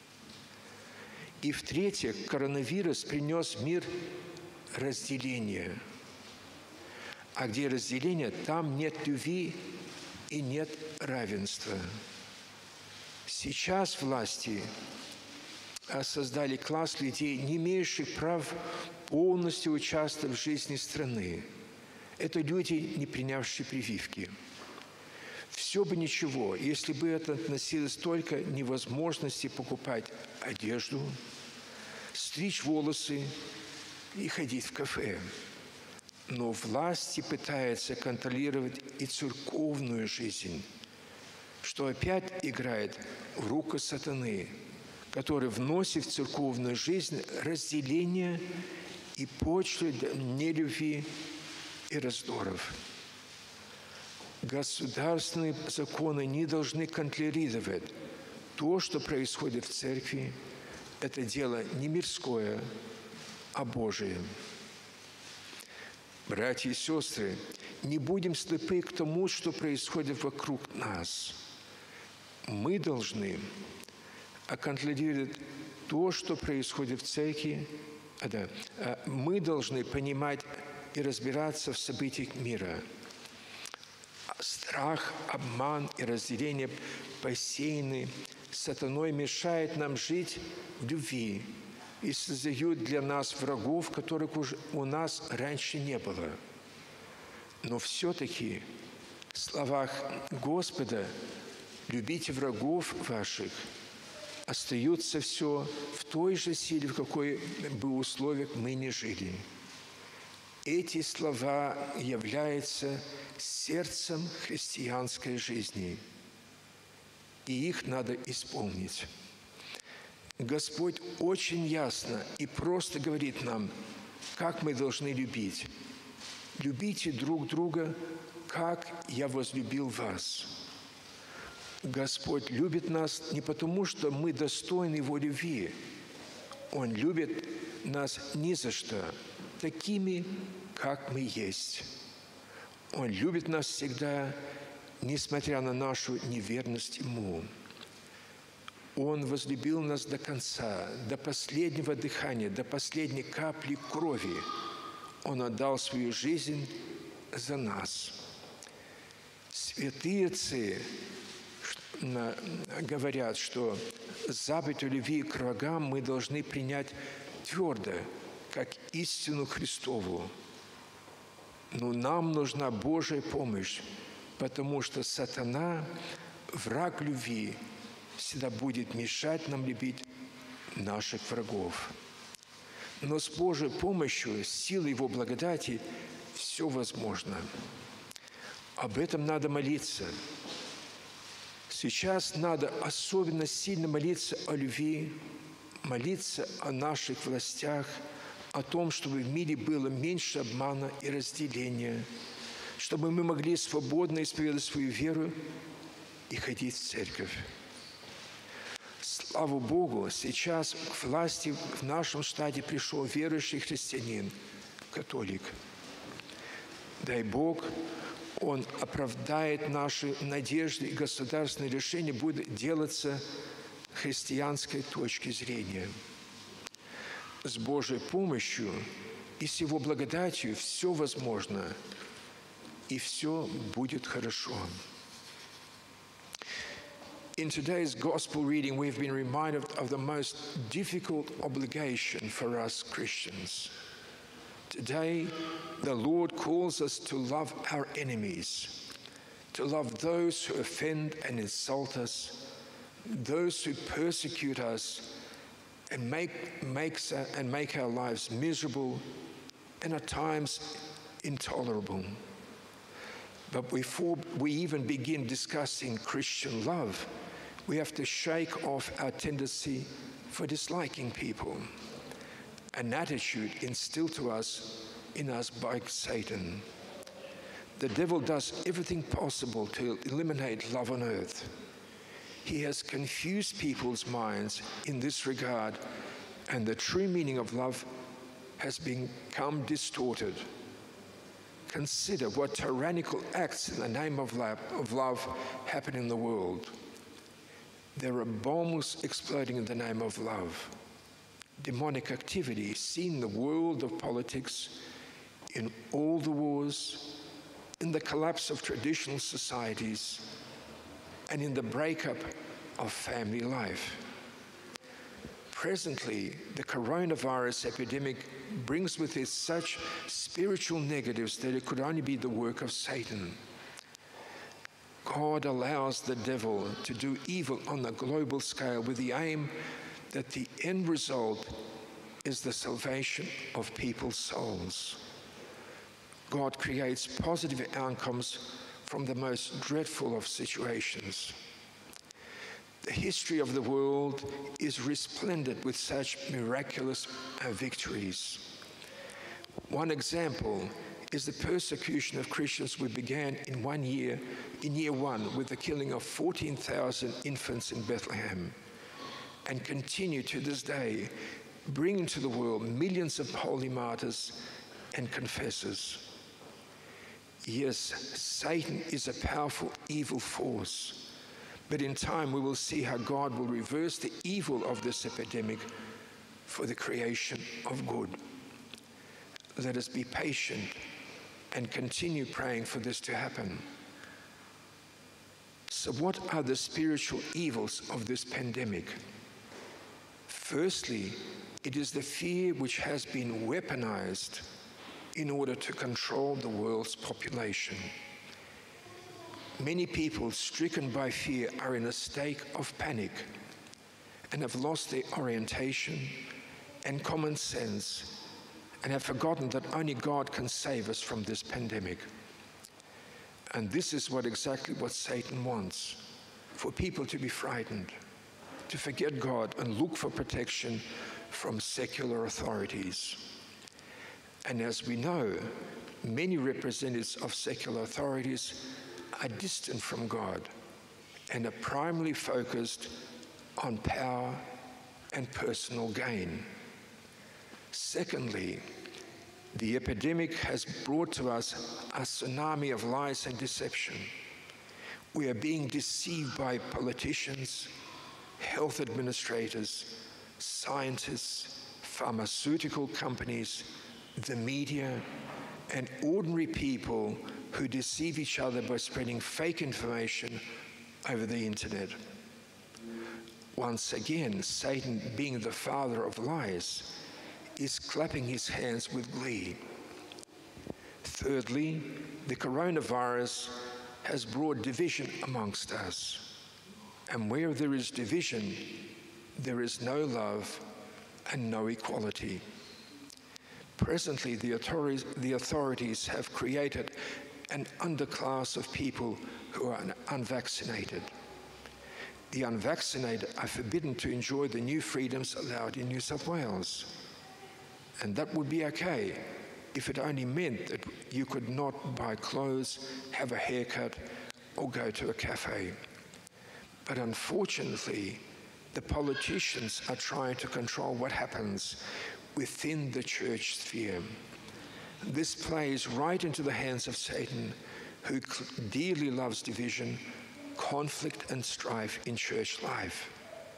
И в-третьих, коронавирус принес в мир разделение. А где разделение, там нет любви и нет равенства. Сейчас власти создали класс людей, не имеющих прав полностью участвовать в жизни страны. Это люди, не принявшие прививки. Все бы ничего, если бы это относилось только к невозможности покупать одежду, стричь волосы и ходить в кафе. Но власти пытаются контролировать и церковную жизнь, что опять играет в руку сатаны, который вносит в церковную жизнь разделение и почву для нелюбви и раздоров. Государственные законы не должны контролировать то, что происходит в церкви. Это дело не мирское, а Божие. Братья и сестры, не будем слепы к тому, что происходит вокруг нас. Мы должны контролировать то, что происходит в церкви. А, да, мы должны понимать и разбираться в событиях мира. Страх, обман и разделение, посеянные сатаной, мешают нам жить в любви и создают для нас врагов, которых уже у нас раньше не было. Но все-таки в словах Господа «любите врагов ваших» остается все в той же силе, в какой бы условиях мы ни жили. Эти слова являются сердцем христианской жизни, и их надо исполнить. Господь очень ясно и просто говорит нам, как мы должны любить. Любите друг друга, как я возлюбил вас. Господь любит нас не потому, что мы достойны Его любви. Он любит нас ни за что, такими, как мы есть. Он любит нас всегда, несмотря на нашу неверность Ему. Он возлюбил нас до конца, до последнего дыхания, до последней капли крови. Он отдал свою жизнь за нас. Святые отцы говорят, что заповедь о любви к врагам мы должны принять твердо, как истину Христову. Но нам нужна Божья помощь, потому что сатана, враг любви, всегда будет мешать нам любить наших врагов. Но с Божьей помощью, с силой Его благодати все возможно. Об этом надо молиться. Сейчас надо особенно сильно молиться о любви, молиться о наших властях, о том, чтобы в мире было меньше обмана и разделения, чтобы мы могли свободно исповедовать свою веру и ходить в церковь. Слава Богу, сейчас к власти в нашем штате пришел верующий христианин, католик. Дай Бог, он оправдает наши надежды, и государственные решения будут делаться с христианской точки зрения. С Божьей помощью и с Его благодатью все возможно, и все будет хорошо. In today's gospel reading, we've been reminded of the most difficult obligation for us Christians. Today, the Lord calls us to love our enemies, to love those who offend and insult us, those who persecute us and make, makes, and make our lives miserable and at times intolerable. But before we even begin discussing Christian love, we have to shake off our tendency for disliking people, an attitude instilled to us in us by Satan. The devil does everything possible to eliminate love on earth. He has confused people's minds in this regard, and the true meaning of love has become distorted. Consider what tyrannical acts in the name of love, of love happen in the world. There are bombs exploding in the name of love. Demonic activity seen in the world of politics, in all the wars, in the collapse of traditional societies, and in the breakup of family life. Presently, the coronavirus epidemic brings with it such spiritual negatives that it could only be the work of Satan. God allows the devil to do evil on a global scale with the aim that the end result is the salvation of people's souls. God creates positive outcomes from the most dreadful of situations. The history of the world is resplendent with such miraculous victories. One example is the persecution of Christians which began in one year, in year one, with the killing of fourteen thousand infants in Bethlehem, and continue to this day, bringing to the world millions of holy martyrs and confessors. Yes, Satan is a powerful evil force, but in time we will see how God will reverse the evil of this epidemic for the creation of good. Let us be patient and continue praying for this to happen. So what are the spiritual evils of this pandemic? Firstly, it is the fear which has been weaponized in order to control the world's population. Many people stricken by fear are in a state of panic and have lost their orientation and common sense and have forgotten that only God can save us from this pandemic. And this is what exactly what Satan wants, for people to be frightened, to forget God and look for protection from secular authorities. And as we know, many representatives of secular authorities are distant from God and are primarily focused on power and personal gain. Secondly, the epidemic has brought to us a tsunami of lies and deception. We are being deceived by politicians, health administrators, scientists, pharmaceutical companies, the media, and ordinary people who deceive each other by spreading fake information over the internet. Once again, Satan, being the father of lies, is clapping his hands with glee. Thirdly, the coronavirus has brought division amongst us. And where there is division, there is no love and no equality. Presently, the authorities, the authorities have created an underclass of people who are unvaccinated. The unvaccinated are forbidden to enjoy the new freedoms allowed in New South Wales. And that would be okay if it only meant that you could not buy clothes, have a haircut, or go to a cafe. But unfortunately, the politicians are trying to control what happens within the church sphere. This plays right into the hands of Satan, who dearly loves division, conflict, and strife in church life.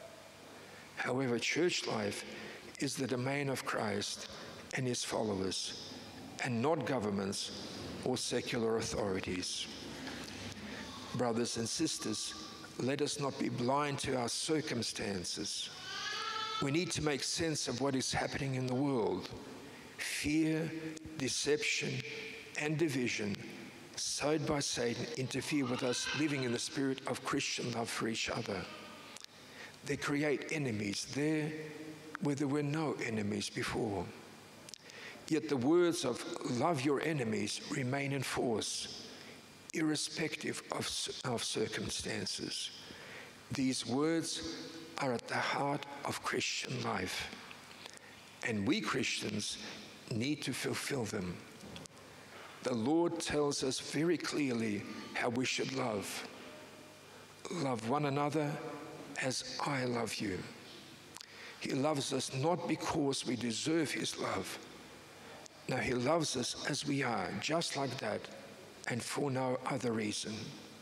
However, church life is the domain of Christ and his followers, and not governments or secular authorities. Brothers and sisters, let us not be blind to our circumstances. We need to make sense of what is happening in the world. Fear, deception, and division, sowed by Satan, interfere with us living in the spirit of Christian love for each other. They create enemies there where there were no enemies before. Yet the words of love your enemies remain in force, irrespective of, of circumstances. These words are at the heart of Christian life, and we Christians need to fulfill them. The Lord tells us very clearly how we should love. Love one another as I love you. He loves us not because we deserve his love. No, he loves us as we are, just like that, and for no other reason.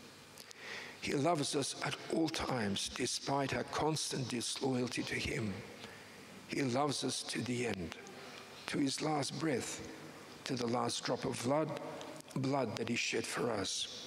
He loves us at all times, despite our constant disloyalty to him. He loves us to the end, to his last breath, to the last drop of blood, blood that he shed for us.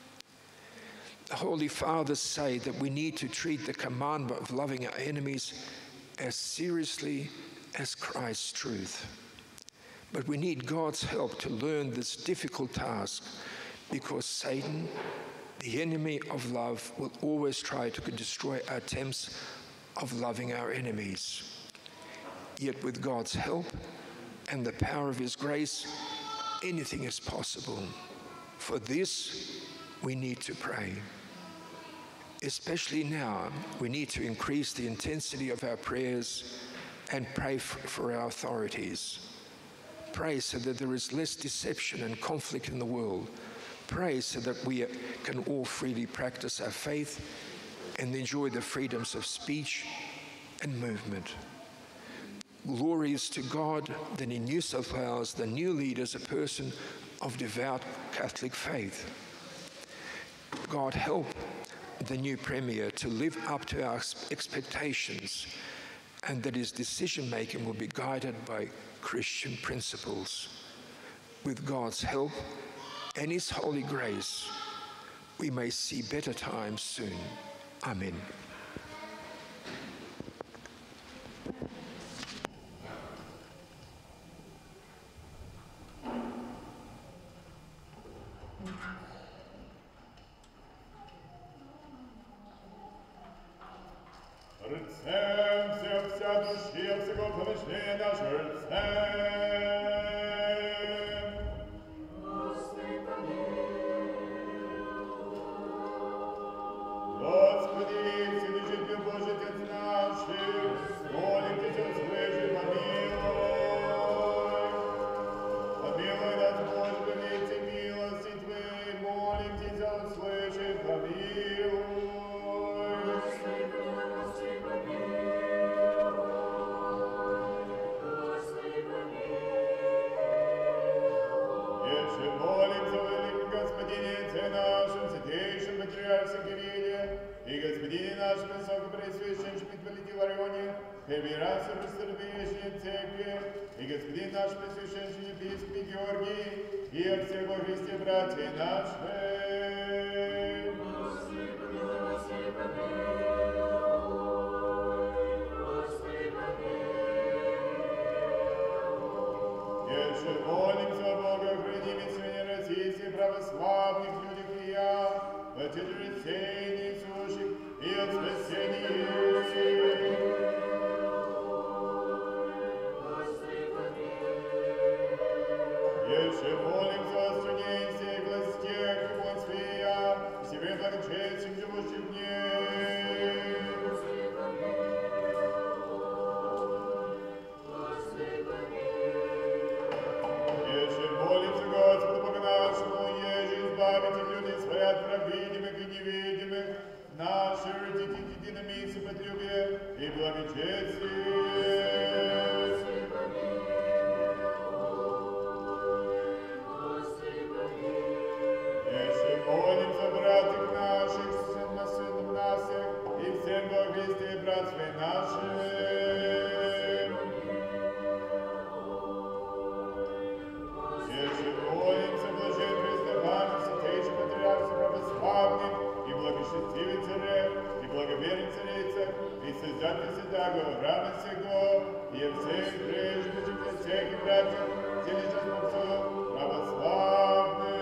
The Holy Fathers say that we need to treat the commandment of loving our enemies as seriously as Christ's truth. But we need God's help to learn this difficult task, because Satan, the enemy of love, will always try to destroy our attempts of loving our enemies. Yet with God's help and the power of his grace, anything is possible. For this, we need to pray. Especially now, we need to increase the intensity of our prayers and pray for our authorities. Pray so that there is less deception and conflict in the world. Pray so that we can all freely practice our faith and enjoy the freedoms of speech and movement. Glory is to God that in New South Wales, the new leader is a person of devout Catholic faith. God help the new Premier to live up to our expectations, and that his decision-making will be guided by Christian principles. With God's help and his holy grace, we may see better times soon. Amen. Рцемся вся души всего помышления наше рцем. Господи, Вседержитель Божий, Отец наших, молим Тебя, услыши, помилуй. Помилуй нас, Боже, по великой милости Твоей, молим Тебя, услыши, помилуй. Господи, помилуй. Господи, помилуй. Собирайся в Старобежной церкви, и Господин наш Пресвященный епископ Георгий, и о всех во Христе братья наши. Господи, помилуй, Господи, помилуй, Господи, помилуй. Еще молимся Бога, храними сегодня российских православных людях и я, от отречений сущих и от спасения. Еще молимся о стране и всех властях и воинствия, себе благочестием живущих в ней. Господи, помилуй, Господи, помилуй. Еще молимся Господу Богу нашему, еже избавите людей свои от враг видимых и невидимых, наши родители единомийцы подлюбие и благочестие. Молимся, братьев наших, сын на сыном наших, и всем во Христе братстве нашим. Еще молимся, блажен Христовами, святейших патриархов православных, и благочестивый царев, и благоверный царицах, и создатель святаго храма сего, и всех прежних всех и братьев, селищных отцов православных.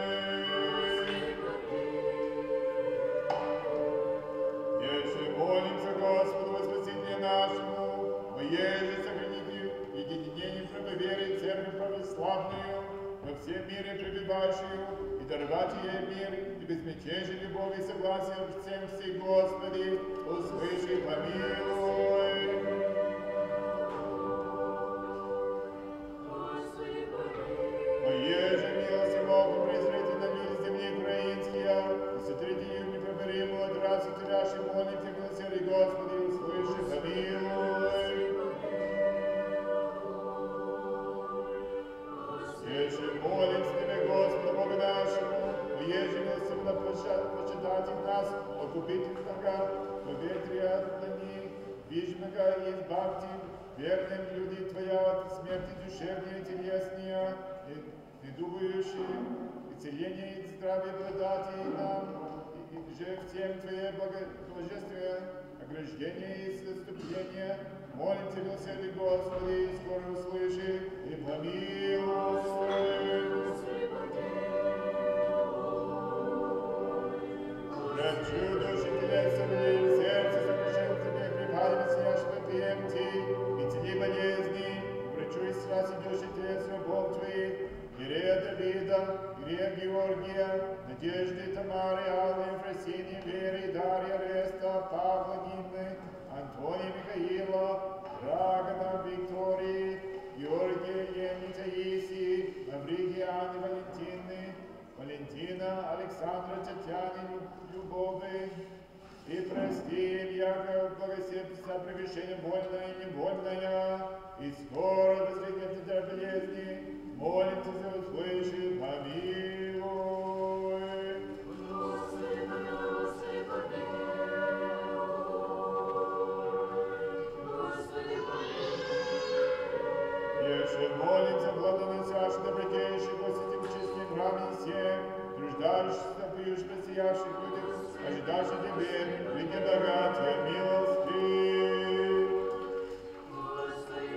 Молимся Господу во Спасителю нашему, воеже сохраните единение правоверия церковь православную, во всем мире пребывающую, и даровать ей мир, и безмятежие любовь и согласие всем всей Господи, услыши, помилуй. Воеже милости Богу презрите на мир земли украинские, и сотри непоборимую от расы терящей молитвы, милосердие Господи, услыши, помилуй. Еже молимся Тебе, Господу Богу нашему, воеже милосердно почитать нас, окупить много, поветрия отклони, вижмega и избавьте, верным люди Твоя от смерти душевной и телесной, и недугающие, и целение и здравие благодати нам, и же всем Твое благожествие, ограждение и заступление, молимся, милосердие Господи, скоро услыши и помилуй. Врачу души телес соболей, сердце сокрушен Тебе, припадем сияшего приемти, и тени болезни, врачу и страсти души телес рабов Твоих, Ирея Давида, Ирея Георгия, Надежды Тамары, Аллы, Ефросинии, Веры, Дарья, Реста, Павла, Нины, Антония, Михаила, Драгана, Виктории, Георгия, Ени, Таисии, Мавригии, Анны, Валентины, Валентина, Александра, Татьяны, Любовы, и прости им, яко благосердца прегрешение вольное и невольное, и скоро возрегнет от болезни, молимся за услыши, помилуй. Господи, помилуй, Господи, помилуй, Господи, помилуй. Еще молимся, благоносящий, добродейший, посетим честный храм и всем, труждающихся, поющих, просиящих людях, ожидавших Тебе, веки богатия, милости. Господи,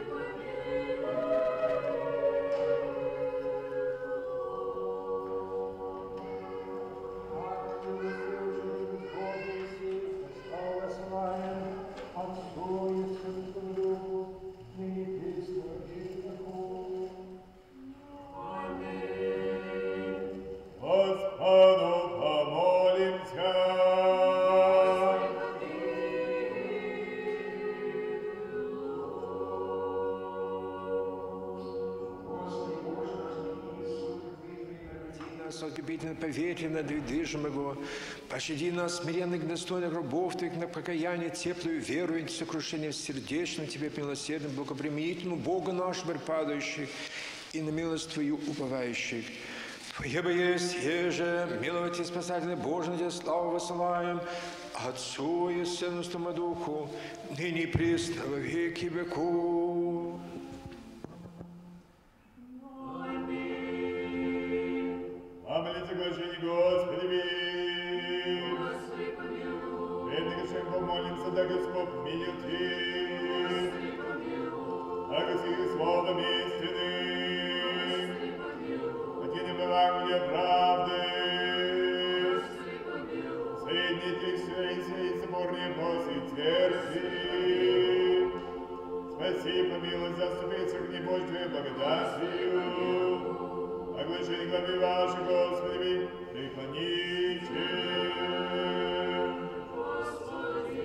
Господу помолимся. Откупительно поверенно движимого, пощади нас, смиренных, достойных рабов Твоих, на покаяние, теплую веру и сокрушение сердечным Тебе, милосердным, благоприменительному Бога наш, мир падающих, и на милость Твою уповающих. Твое бы есть, еже, миловать и спасательный Божий, Тебе славу высылаем. Отцу и Сыну, Святому Духу, ныне и присно во веки веков. Молите, Господи, Господи, мир. Господи, помилуй. Бедных всем помолимся, да Господь помилует их. Господи, помилуй. Да Господи, словом истины. Господи, помилуй. Отъедем Евангелие правды. Господи, помилуй. Соедините их свои, свои соборные после церкви. Спаси, помилуй, заступи, сохрани Божь Твоей благодатью. Оглашение главы вашей, Господи, преклоните. Господи.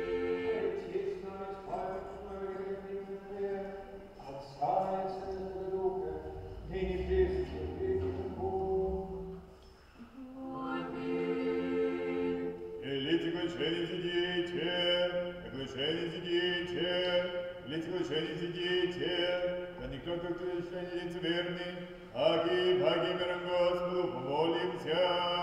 Елите глашение сидите, оглашение сидите, елите глашение сидите, да никто, как ты решение лицеверный, аки, аки, миром Господу помолимся.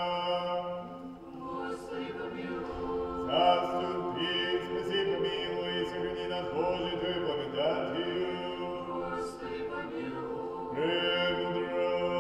Господи, помилуй. Заступи, спаси, помилуй, и сохрани нас, Боже, Твоей благодатью. Господи, помилуй. Премудрость.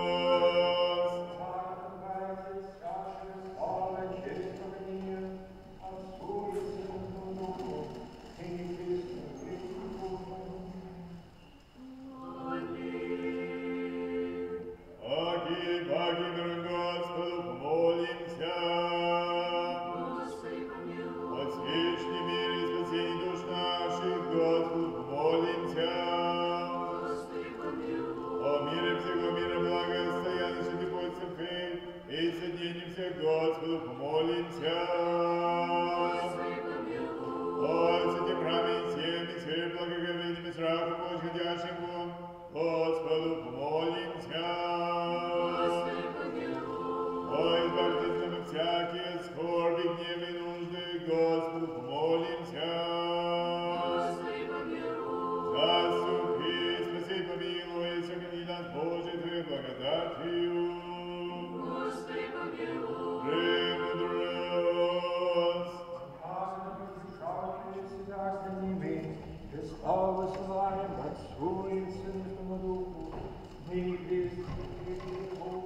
Аки, аки, миром Господу помолимся. Господи, помилуй. От вечный мир и спасение душ наших, Господу помолимся. Господи, помилуй. О мире всего мира, благостояние святых церквей и соединение всех, Господу помолимся. Господи, помилуй. О святых храме и всем, и всем благоговением и страхом восходящим вон, Господу помолимся. Господи, помилуй. О избавьтесь нам от всякие скорби, гневы и нужды, Господу помолимся. Господи, помилуй. Заступи, спаси, помилуй, и сохрани нас, Боже, Твоей благодатью. Господи, помилуй. Премудрость. Слава славим Отцу и Сыну и Святому Духу, ныне и присно во веки веков.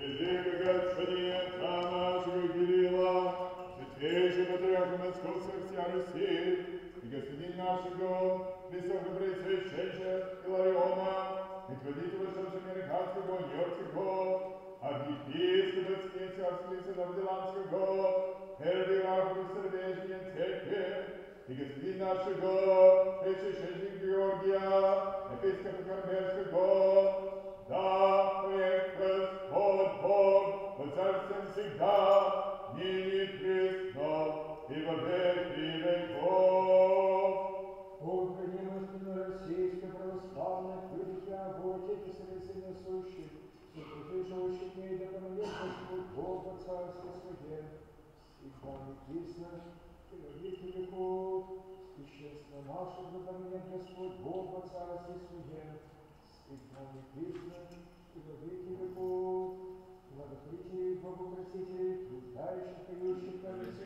Связи, Господи, отца нашего Кирилла, святейший патриарха Московского вся Руси, и господин нашего Высокопреосвященнейшего Илариона, предводителя Шамшемириканского, Нью-Йоркского, архиепископа Царского Новоделанского, первого Сердечной Церкви, и господин нашего Пресвященника Георгия, епископа Кармельского, да поет Господь Бог, по царствам всегда, ныне пресно, и во веки веков. Бог милостивно Российской православной Христиан, Бог Отечественный Сын Сущий, и пришедший к ней да помилует Господь Бог по царстве Своем, и хвали Христа, и во веки веков, священство наше да помилует Господь Бог по царстве Своем, и хвали Христа, и во веки веков, благопритие Богу Крестителей, труждающих, поющих,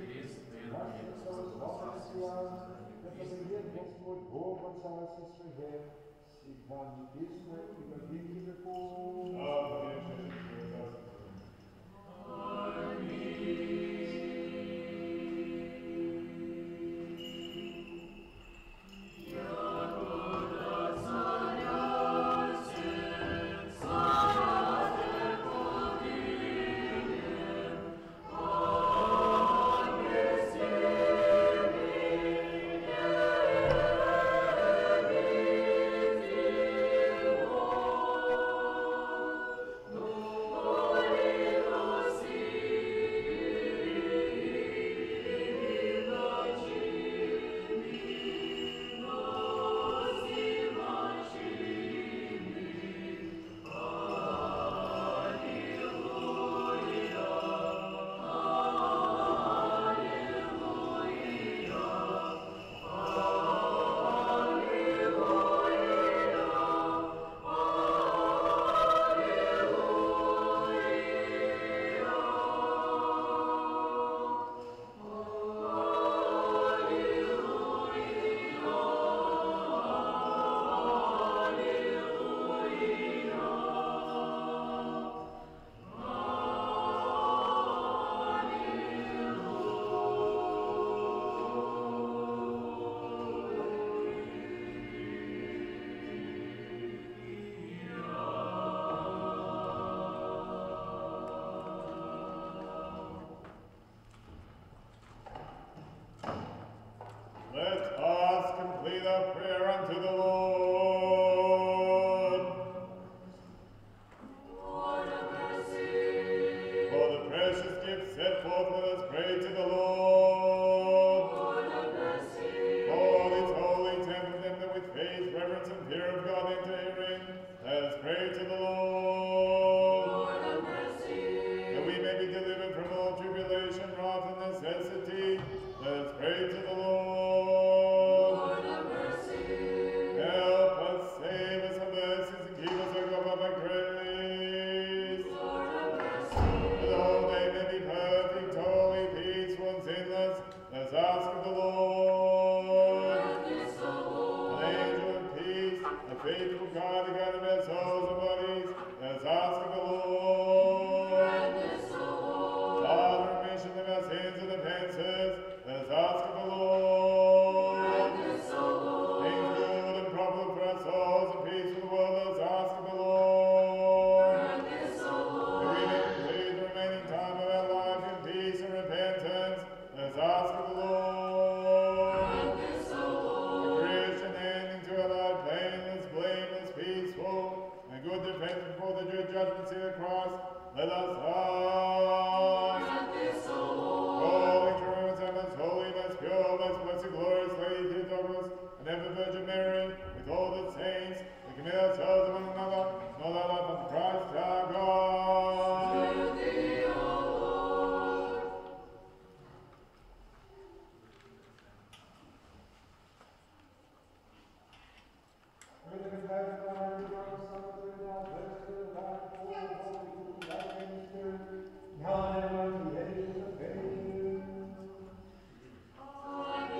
наших православных христиан, да помилует Господь Бог по царстве Своем, всегда непресно и во веки веков.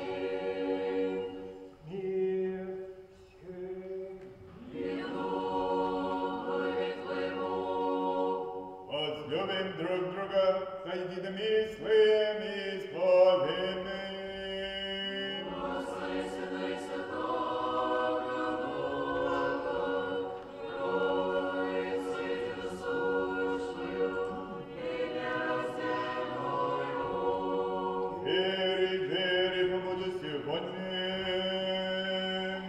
Amen. друг друга, да единым мыслям исповедны. Верить, верить, по мудрости Божьей.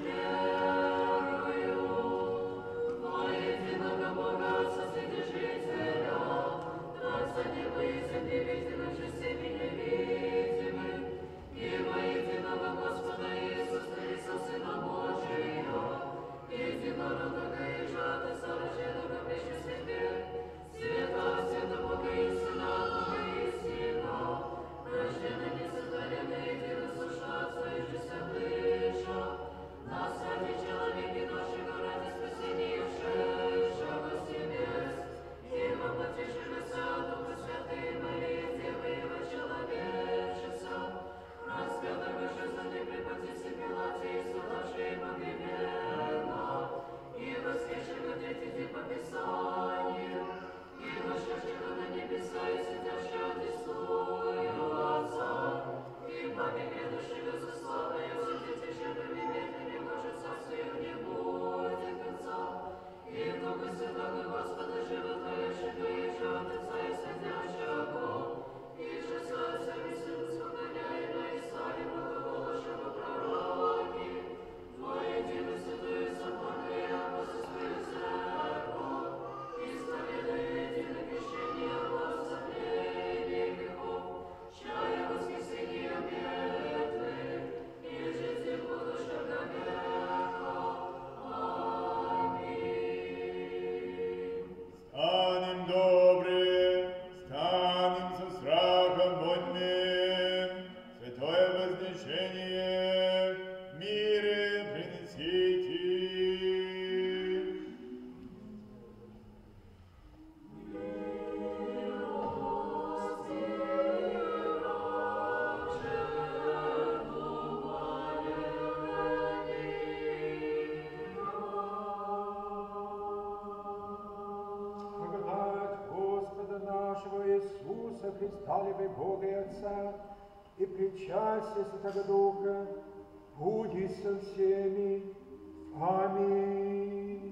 Христа, Бога и Отца, и причастие Святого Духа, будет со всеми. Аминь.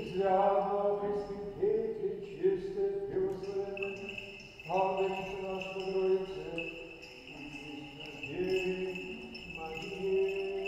Святого Пресвятей, пречистая, превословенная, Ангелица наша Богородица, и Мария.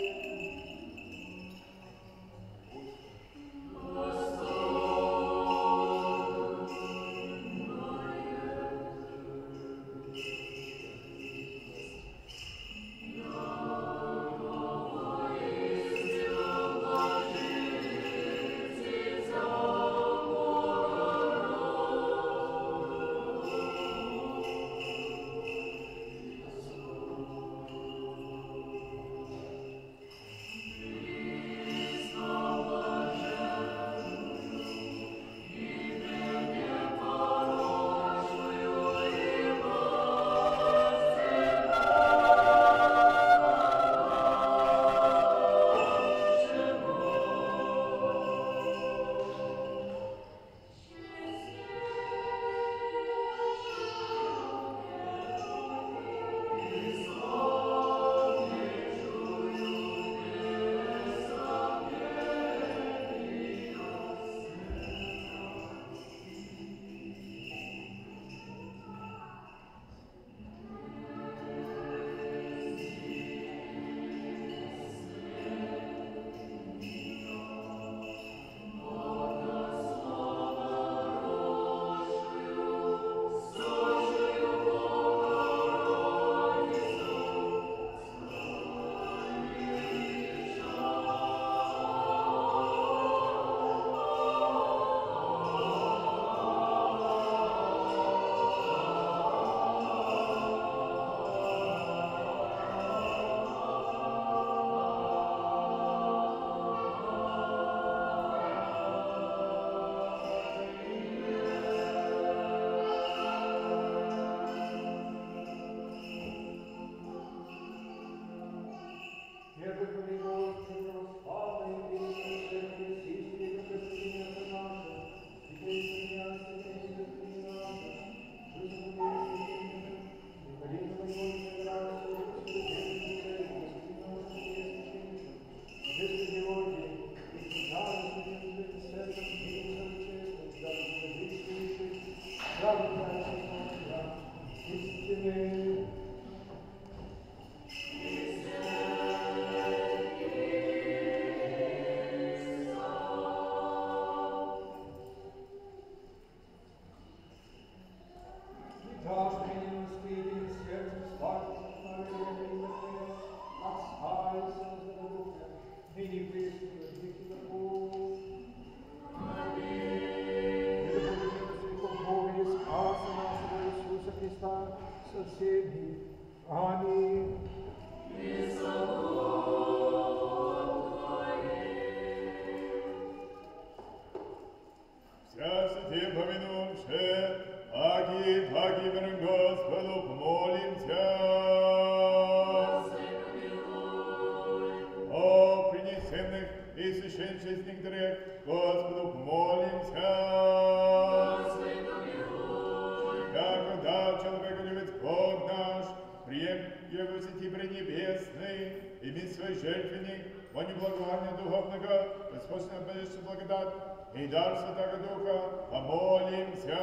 И дар Святого Духа, помолимся.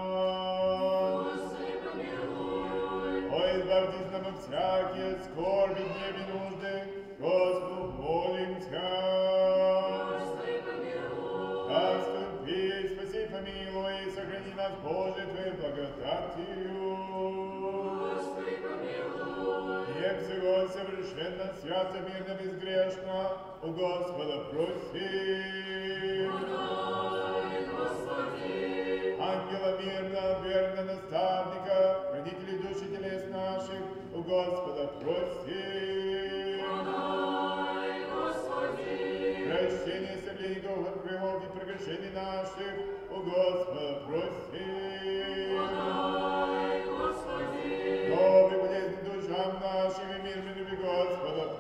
Господи, помилуй. О, избавьтесь нам от всякие скорби, гневи, нужды, Господу молимся. Господи, помилуй. Заступи, спаси, помилуй, и сохрани нас, Боже, Твоей благодатью. Господи, помилуй. Не всего совершенно, свято, мирно, безгрешно, у Господа просим. Подай, Господи. Ангела мирно, верно наставника, родителей души телес наших, у Господа просим. Подай, Господи. Прощение, исцеление грехов, грехов и прегрешений наших, у Господа просим. Подай, Господи. Добрый полезный душам нашим и мир люби Господа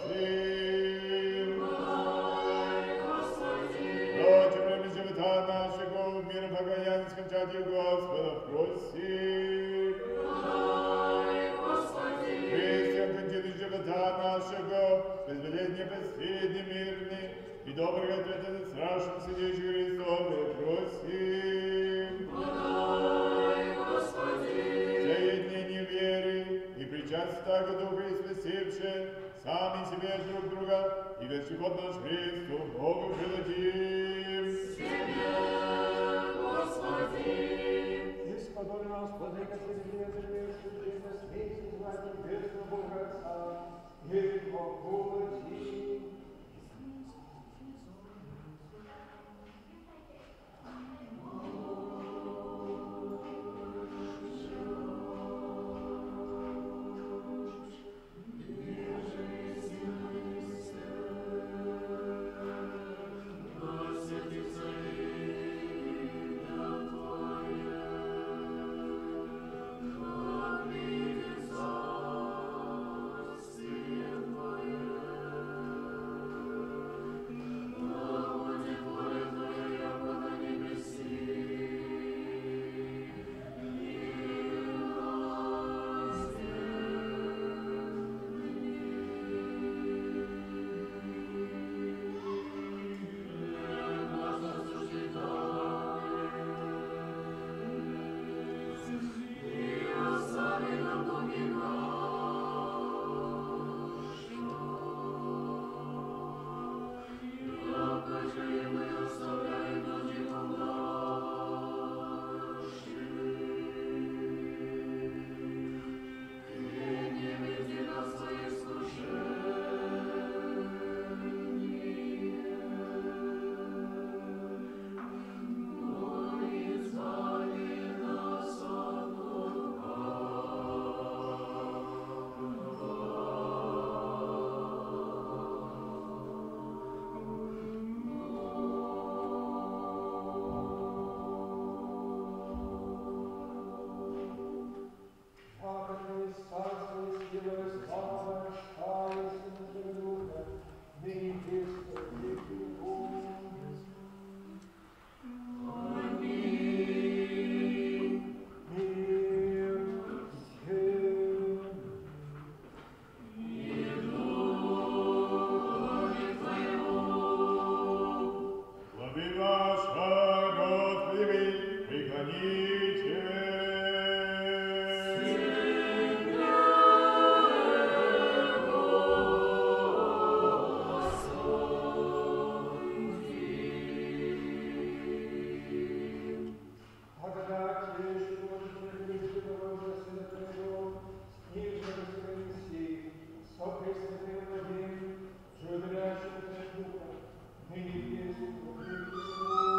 просим. Подай, Господи. Прочим время живота нашего, в миром покаянии скончати Господа просим. Подай, Господи. Христиан кончины живота нашего, безболезненный, последний, мирный, и добрый ответ от страшным сидящий Христом, Умерших от наш Христу, Богу предадим. Тебе, Господи. Исподоби нас, владыка, Святителя, Древесу, честно смейся звать Небесного Бога Отца, и воплоти. Ныне есть,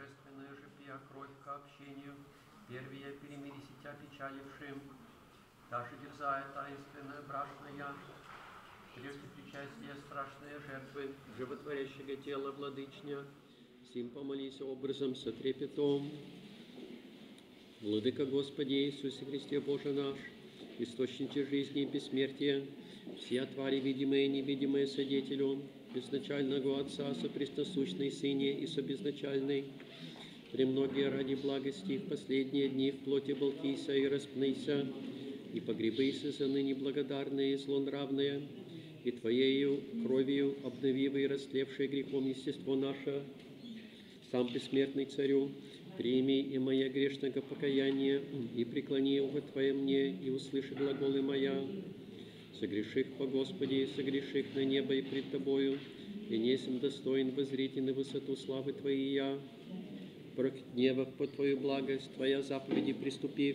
божественная же пия кровь к общению, первия перемирись тебя печалившим, даже дерзая таинственная брашная, прежде причастия страшные жертвы, животворящего тела владычня, сим помолись образом со трепетом. Владыка Господи Иисусе Христе Боже наш, источнике жизни и бессмертия, все твари, видимые и невидимые, свидетелю безначального Отца, сопрестосущный Сыне и собезначальный, премногие ради благости в последние дни в плоти болтися и распнися, и погребыся за ныне благодарные и злонравные, и Твоею кровью обновивый и растлевший грехом естество наше, сам бессмертный Царю, прими и мое грешного покаяние, и преклони ухо Твое мне, и услыши глаголы моя. Согреших по Господи, согреших на небо и пред Тобою, и несем достоин воззрить на высоту славы Твоей я. Прогневав по Твою благость, Твоя заповеди приступив,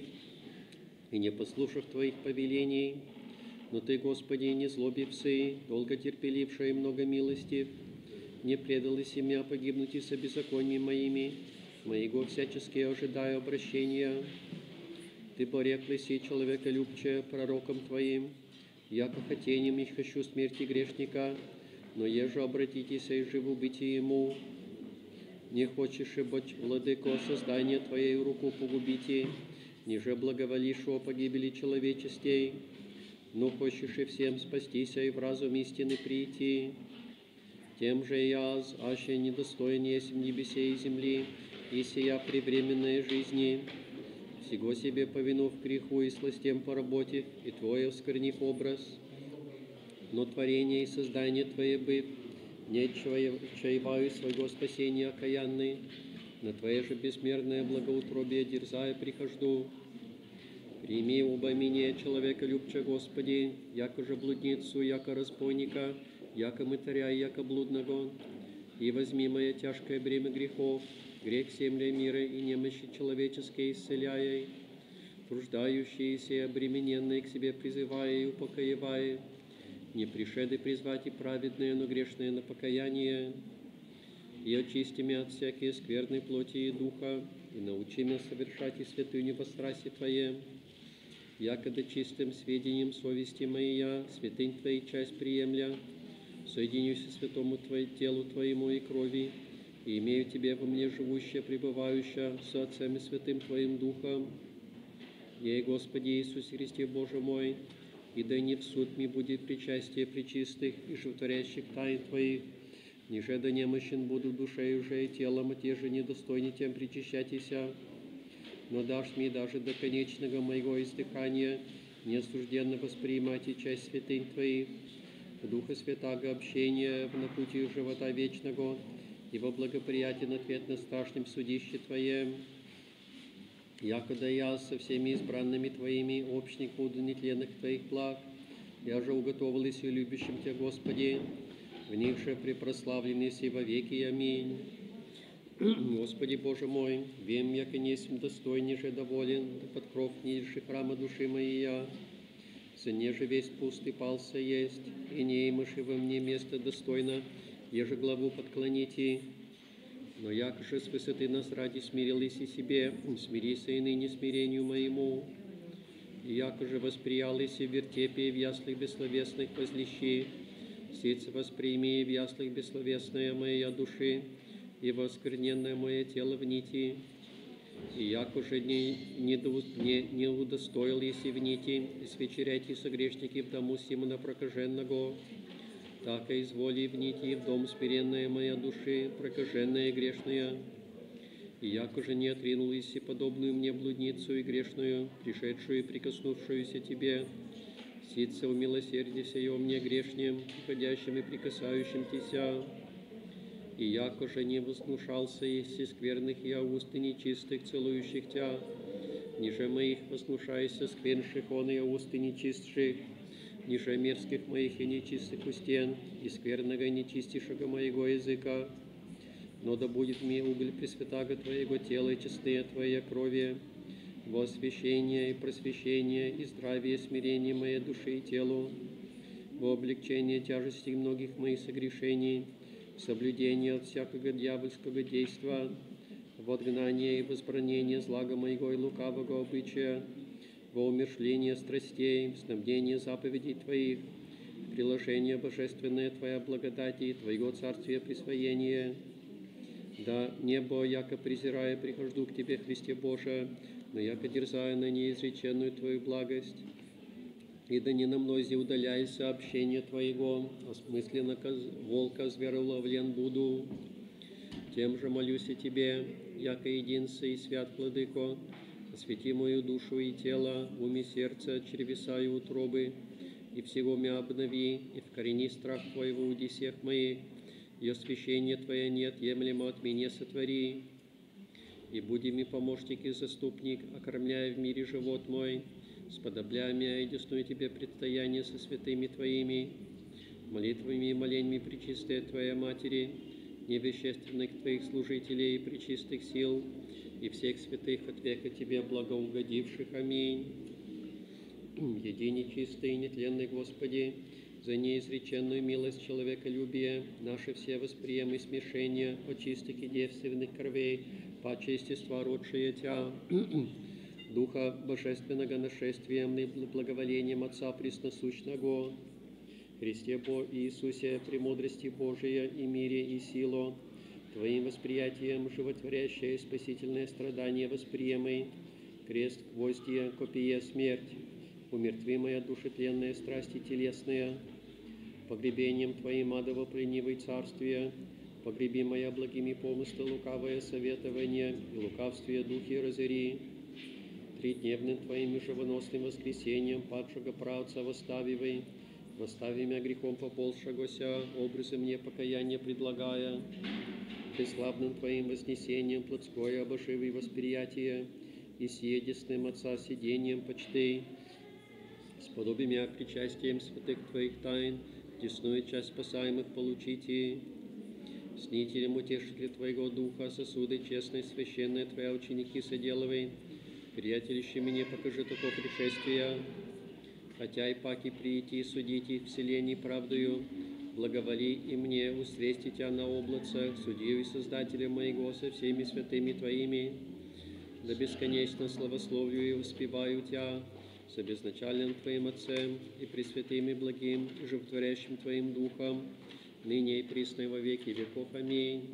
и не послушав Твоих повелений, но Ты, Господи, не злобився, долго терпеливший и много милостив, не предал и семя погибнуть и со беззакониями моими, моего всячески ожидаю обращения. Ты пореклися человеколюбче пророком Твоим, яко хотением не хочу смерти грешника, но еже обратитесь и живу бытие ему. Не хочешь и быть, владыко, создание Твоей руку погубите, ниже благоволишь о погибели человечестей, но хочешь и всем спастися и в разум истины прийти. Тем же я, аще недостоин есть в небесе и земли, и сия превременной жизни, всего себе повинув греху и сластем поработив, и Твое вскорнив образ, но творение и создание Твое быв, не чаеваю своего спасения окаянный, на Твое же бессмертное благоутробие дерзая прихожду. Прими оба меня, человеколюбче, Господи, яко же блудницу, яко разбойника, яко мытаря, яко блудного, и возьми мое тяжкое бремя грехов, грех земли мира и немощи человеческие исцеляя, труждающиеся и обремененные к себе призывая и упокоевая, не пришеды призвать и праведные, но грешные на покаяние, и очисти меня от всякой скверной плоти и духа, и научи меня совершать и святыню во страсти Твое, якобы чистым сведением совести моей, святынь Твоей часть приемля, соединюсь со святому Твоему телу Твоему и крови, и имею Тебе во мне живущее, пребывающее со Отцем и Святым Твоим Духом. Ей, Господи Иисусе Христе, Боже мой, и да не в суд ми будет причастие пречистых и животворящих тайн Твоих, ниже да немощен буду душею же и телом, а те же недостойны тем причащатися, но дашь мне даже до конечного моего издыхания неосужденно воспринимать и часть святынь Твоих, Духа Святаго общения в напутии живота вечного и во благоприятен ответ на страшном судище Твоем. Якогда я со всеми избранными Твоими общник буду нетленных Твоих благ, я же уготовился любящим Тебя, Господи, в них же препрославленный си во веки. Аминь. Господи Боже мой, вем, яко несем достойней же доволен, да под кров нижи храма души моей я, цене же весь пустый пался есть, и не имаши во мне место достойно, еже главу подклоните. Но яко же с высоты нас ради смирились и себе, смирися и ныне смирению моему. И яко же восприялись и в вертепе в яслых бессловесных возлищи, сице восприми в яслых бессловесная моя души, и воскверненное мое тело в нити. И яко же не, не, не, не удостоил, если в нити, свечеряйте согрешники в дому Симона прокаженного, так и изволи в нити в дом смиренная моя души, прокаженная и грешная. И яко же не отринул, если подобную мне блудницу и грешную, пришедшую и прикоснувшуюся Тебе, сице умилосердися и о мне грешнем, приходящим и прикасающим Тися. И яко же не вознушался, если скверных я уст и нечистых, целующих Тя, ниже моих вознушайся сквернших он и уст и нечистших, ниже мерзких моих и нечистых устен, и скверного и нечистейшего моего языка. Но да будет мне уголь пресвятаго Твоего тела и честные Твоей крови, во освящение и просвещение, и здравие и смирение моей души и телу, во облегчение тяжести многих моих согрешений, в соблюдение от всякого дьявольского действа, во отгнание и возбранение злага моего и лукавого обычая, во умершление страстей, в снабдение заповедей Твоих, в приложение божественное Твоя благодати и Твоего царствия присвоение. Да небо, яко презирая, прихожду к Тебе, Христе Боже, но яко дерзая на неизреченную Твою благость, и да не на мнозе удаляясь общения Твоего, осмысленно волка звероловлен буду. Тем же молюсь и Тебе, яко единство и свят Владыко, освети мою душу и тело, уми сердца, чревеса и утробы, и всего мя обнови, и вкорени страх Твоего уди всех моих, и освящение Твое неотъемлемо от меня сотвори. И буди ми помощник и заступник, окормляя в мире живот мой, сподобляя меня и десную Тебе предстояние со святыми Твоими, молитвами и моленьми пречистая Твоя Матери, невещественных Твоих служителей и пречистых сил, и всех святых от века Тебе благоугодивших. Аминь. Единый, чистый и нетленный Господи, за неизреченную милость человеколюбия, наши все восприемы смешения от чистых и девственных кровей, по честества родшие Тя, Духа Божественного нашествием и благоволением Отца Пресносущного, Христе Бо Иисусе, премудрости Божия и мире и силу, Твоим восприятием животворящее спасительное страдание восприемой, крест, гвоздья, копия, смерть, умертвимая душетленная страсти телесная, погребением Твоим адово пленивой царствия, погребимая благими помыслы лукавое советование и лукавствие духи разори, тридневным Твоим живоносным воскресением падшего правца восставивай, восстави мя грехом поползшегося, образы мне покаяние предлагая, бесславным Твоим вознесением плотское обошивый восприятие и съедесным Отца сидением почты, сподоби мя причастием святых Твоих тайн, десную часть спасаемых получите, с нителем утешителя Твоего Духа, сосуды честные, священные Твоя ученики соделывай, приятелище мне покажи только пришествия, хотя и паки прийти судить их вселенной правдою, благоволи и мне усрести Тя на облацах, судью и создателя моего со всеми святыми Твоими, да бесконечно славословию и воспеваю Тя, со безначальным Твоим Отцем и пресвятым и благим, и животворящим Твоим Духом, ныне и присно и во веки веков. Аминь.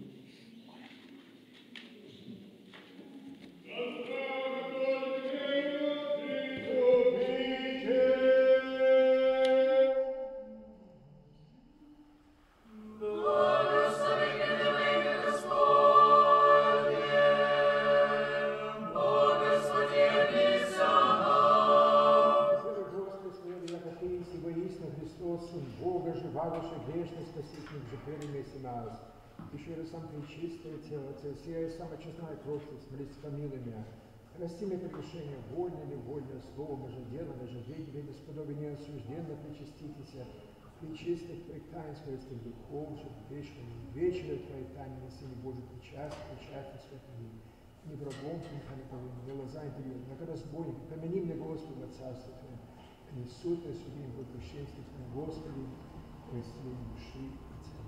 Еще раз сам пречистое тело, Сия и самая честная кровь, смолись помилуй меня. Прости мне прегрешение, вольно или вольно, словом, даже делом, даже ведьмой, бесподобие неосужденно причаститесь, причистых Твоих тайн, святых духов, же вечным, вечером Твоей тайны, на Сыне Божий, причаст, причастный святыми, не врагом, не лозай период, на разбойник, помяни мне, Господи, во Царстве Твоем, не суд, не суди, не будет прощенстве Твоем, Господи, прости души и тела.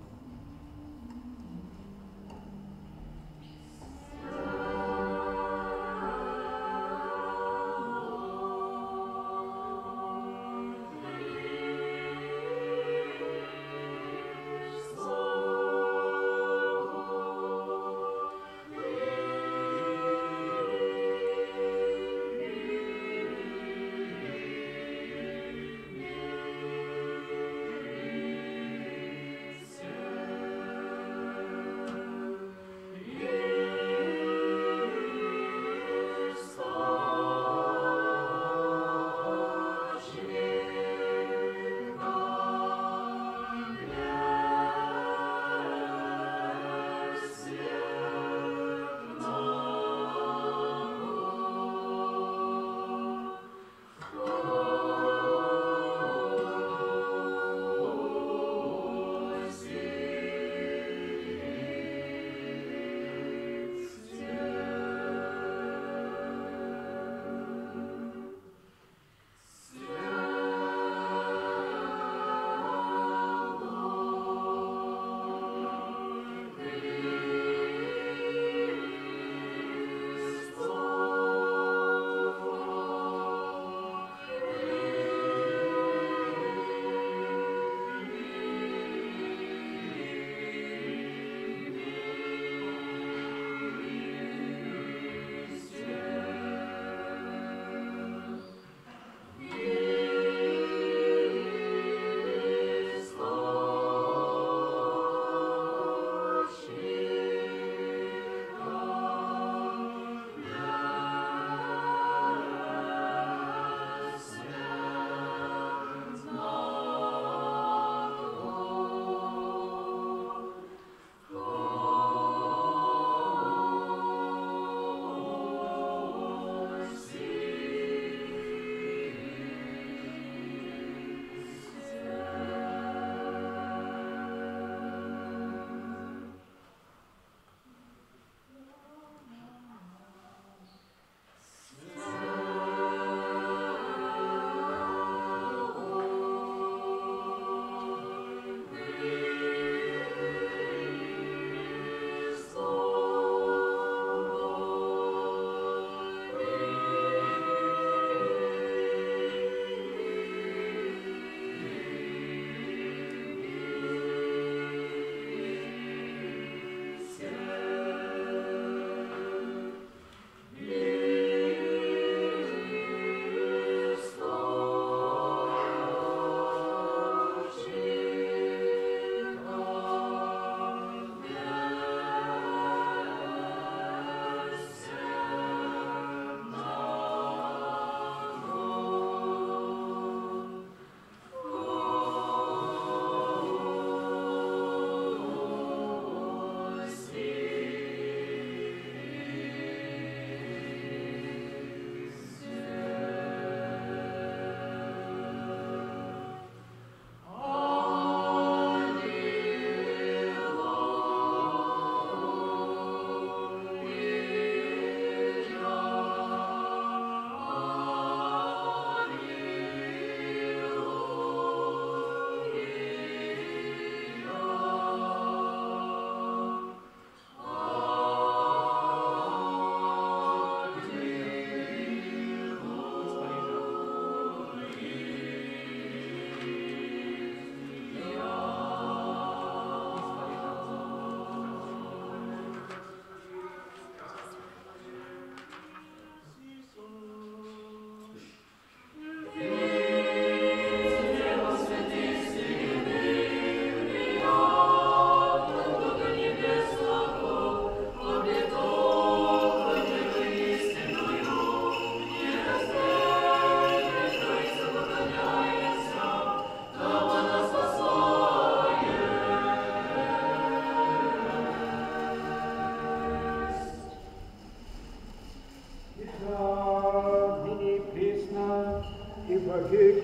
Все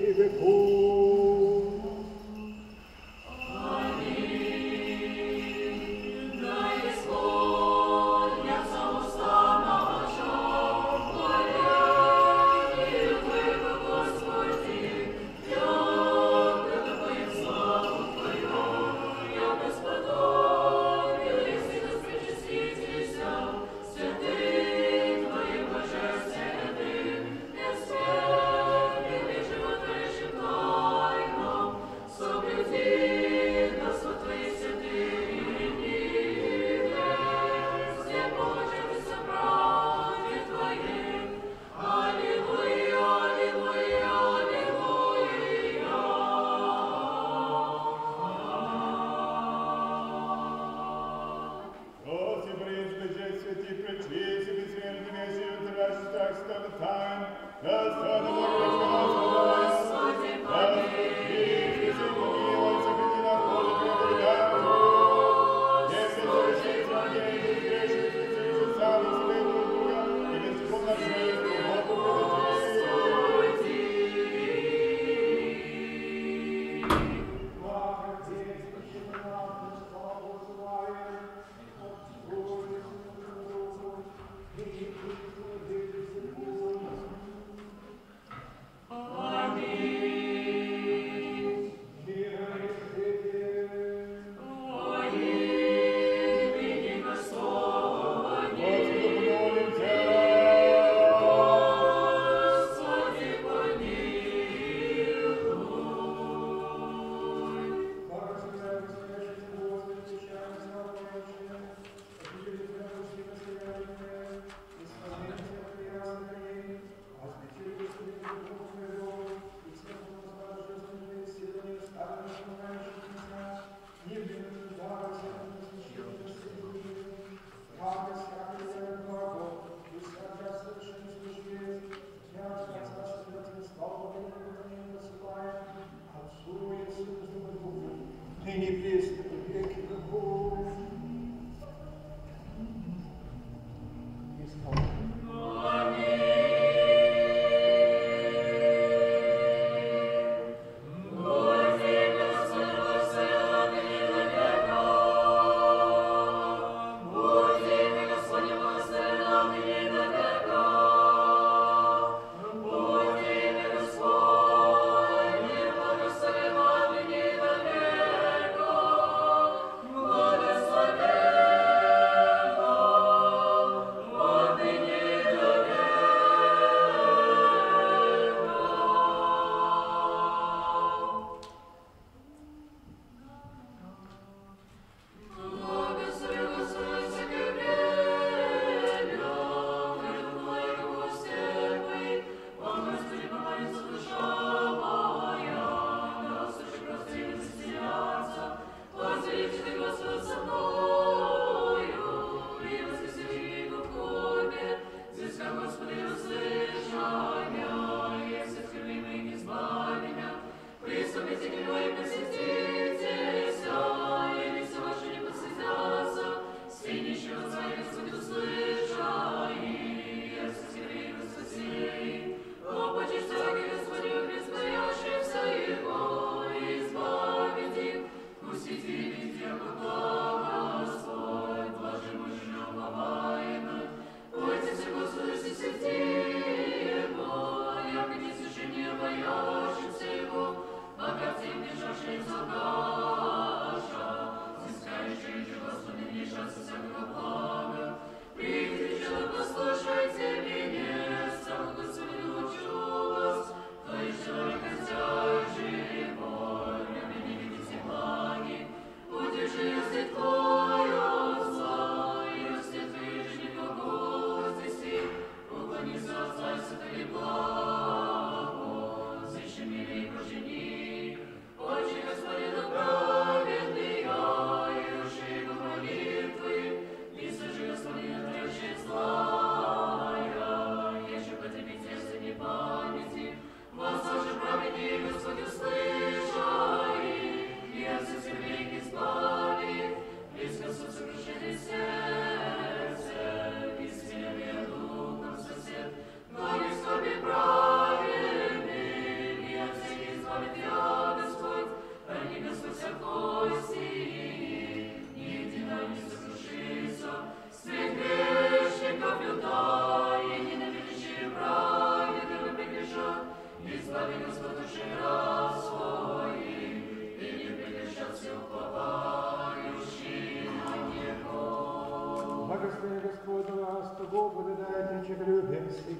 веки веков. Святый Твои божественный, не спят, живот решит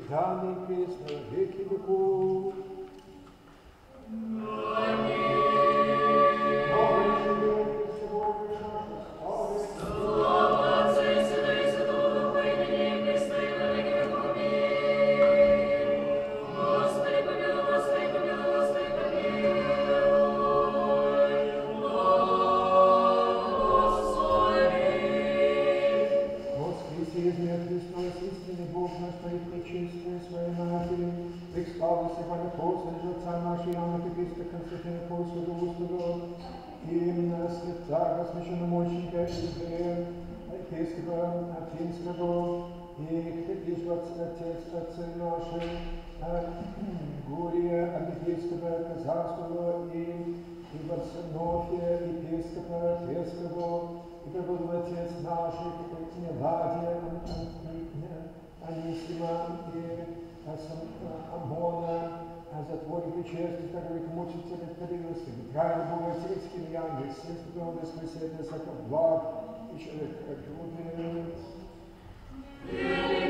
данный крест на веки веков. Новый живет Христе Богу нашу славу. Слава Отцу и Сыну и Святому Духу, и ныне и присно, и во веки веков. Аминь. Господи помилуй, Господи помилуй, Господи помилуй. Измер Христос, истинный Бог наш, Твоих пречистую своей Матери, Пресславный Стефан Апостол, Отца нашей Иоанна Епископа Константина Апостола Господа, и святца священномученика Игоря, епископа Афинского, и Христос Отец, Отцы наши, Гурия, епископа Казанского, и Варсонофия, епископа Тверского, и преподобный Отец наших, Меладия, Анисима и Амона, затворник чести, таковых мучителей, Тариловских, Грая Бога, Отецкий, Яндекс, Сеступил, Воскресение, Саков, Благ, и человек, как Жуды.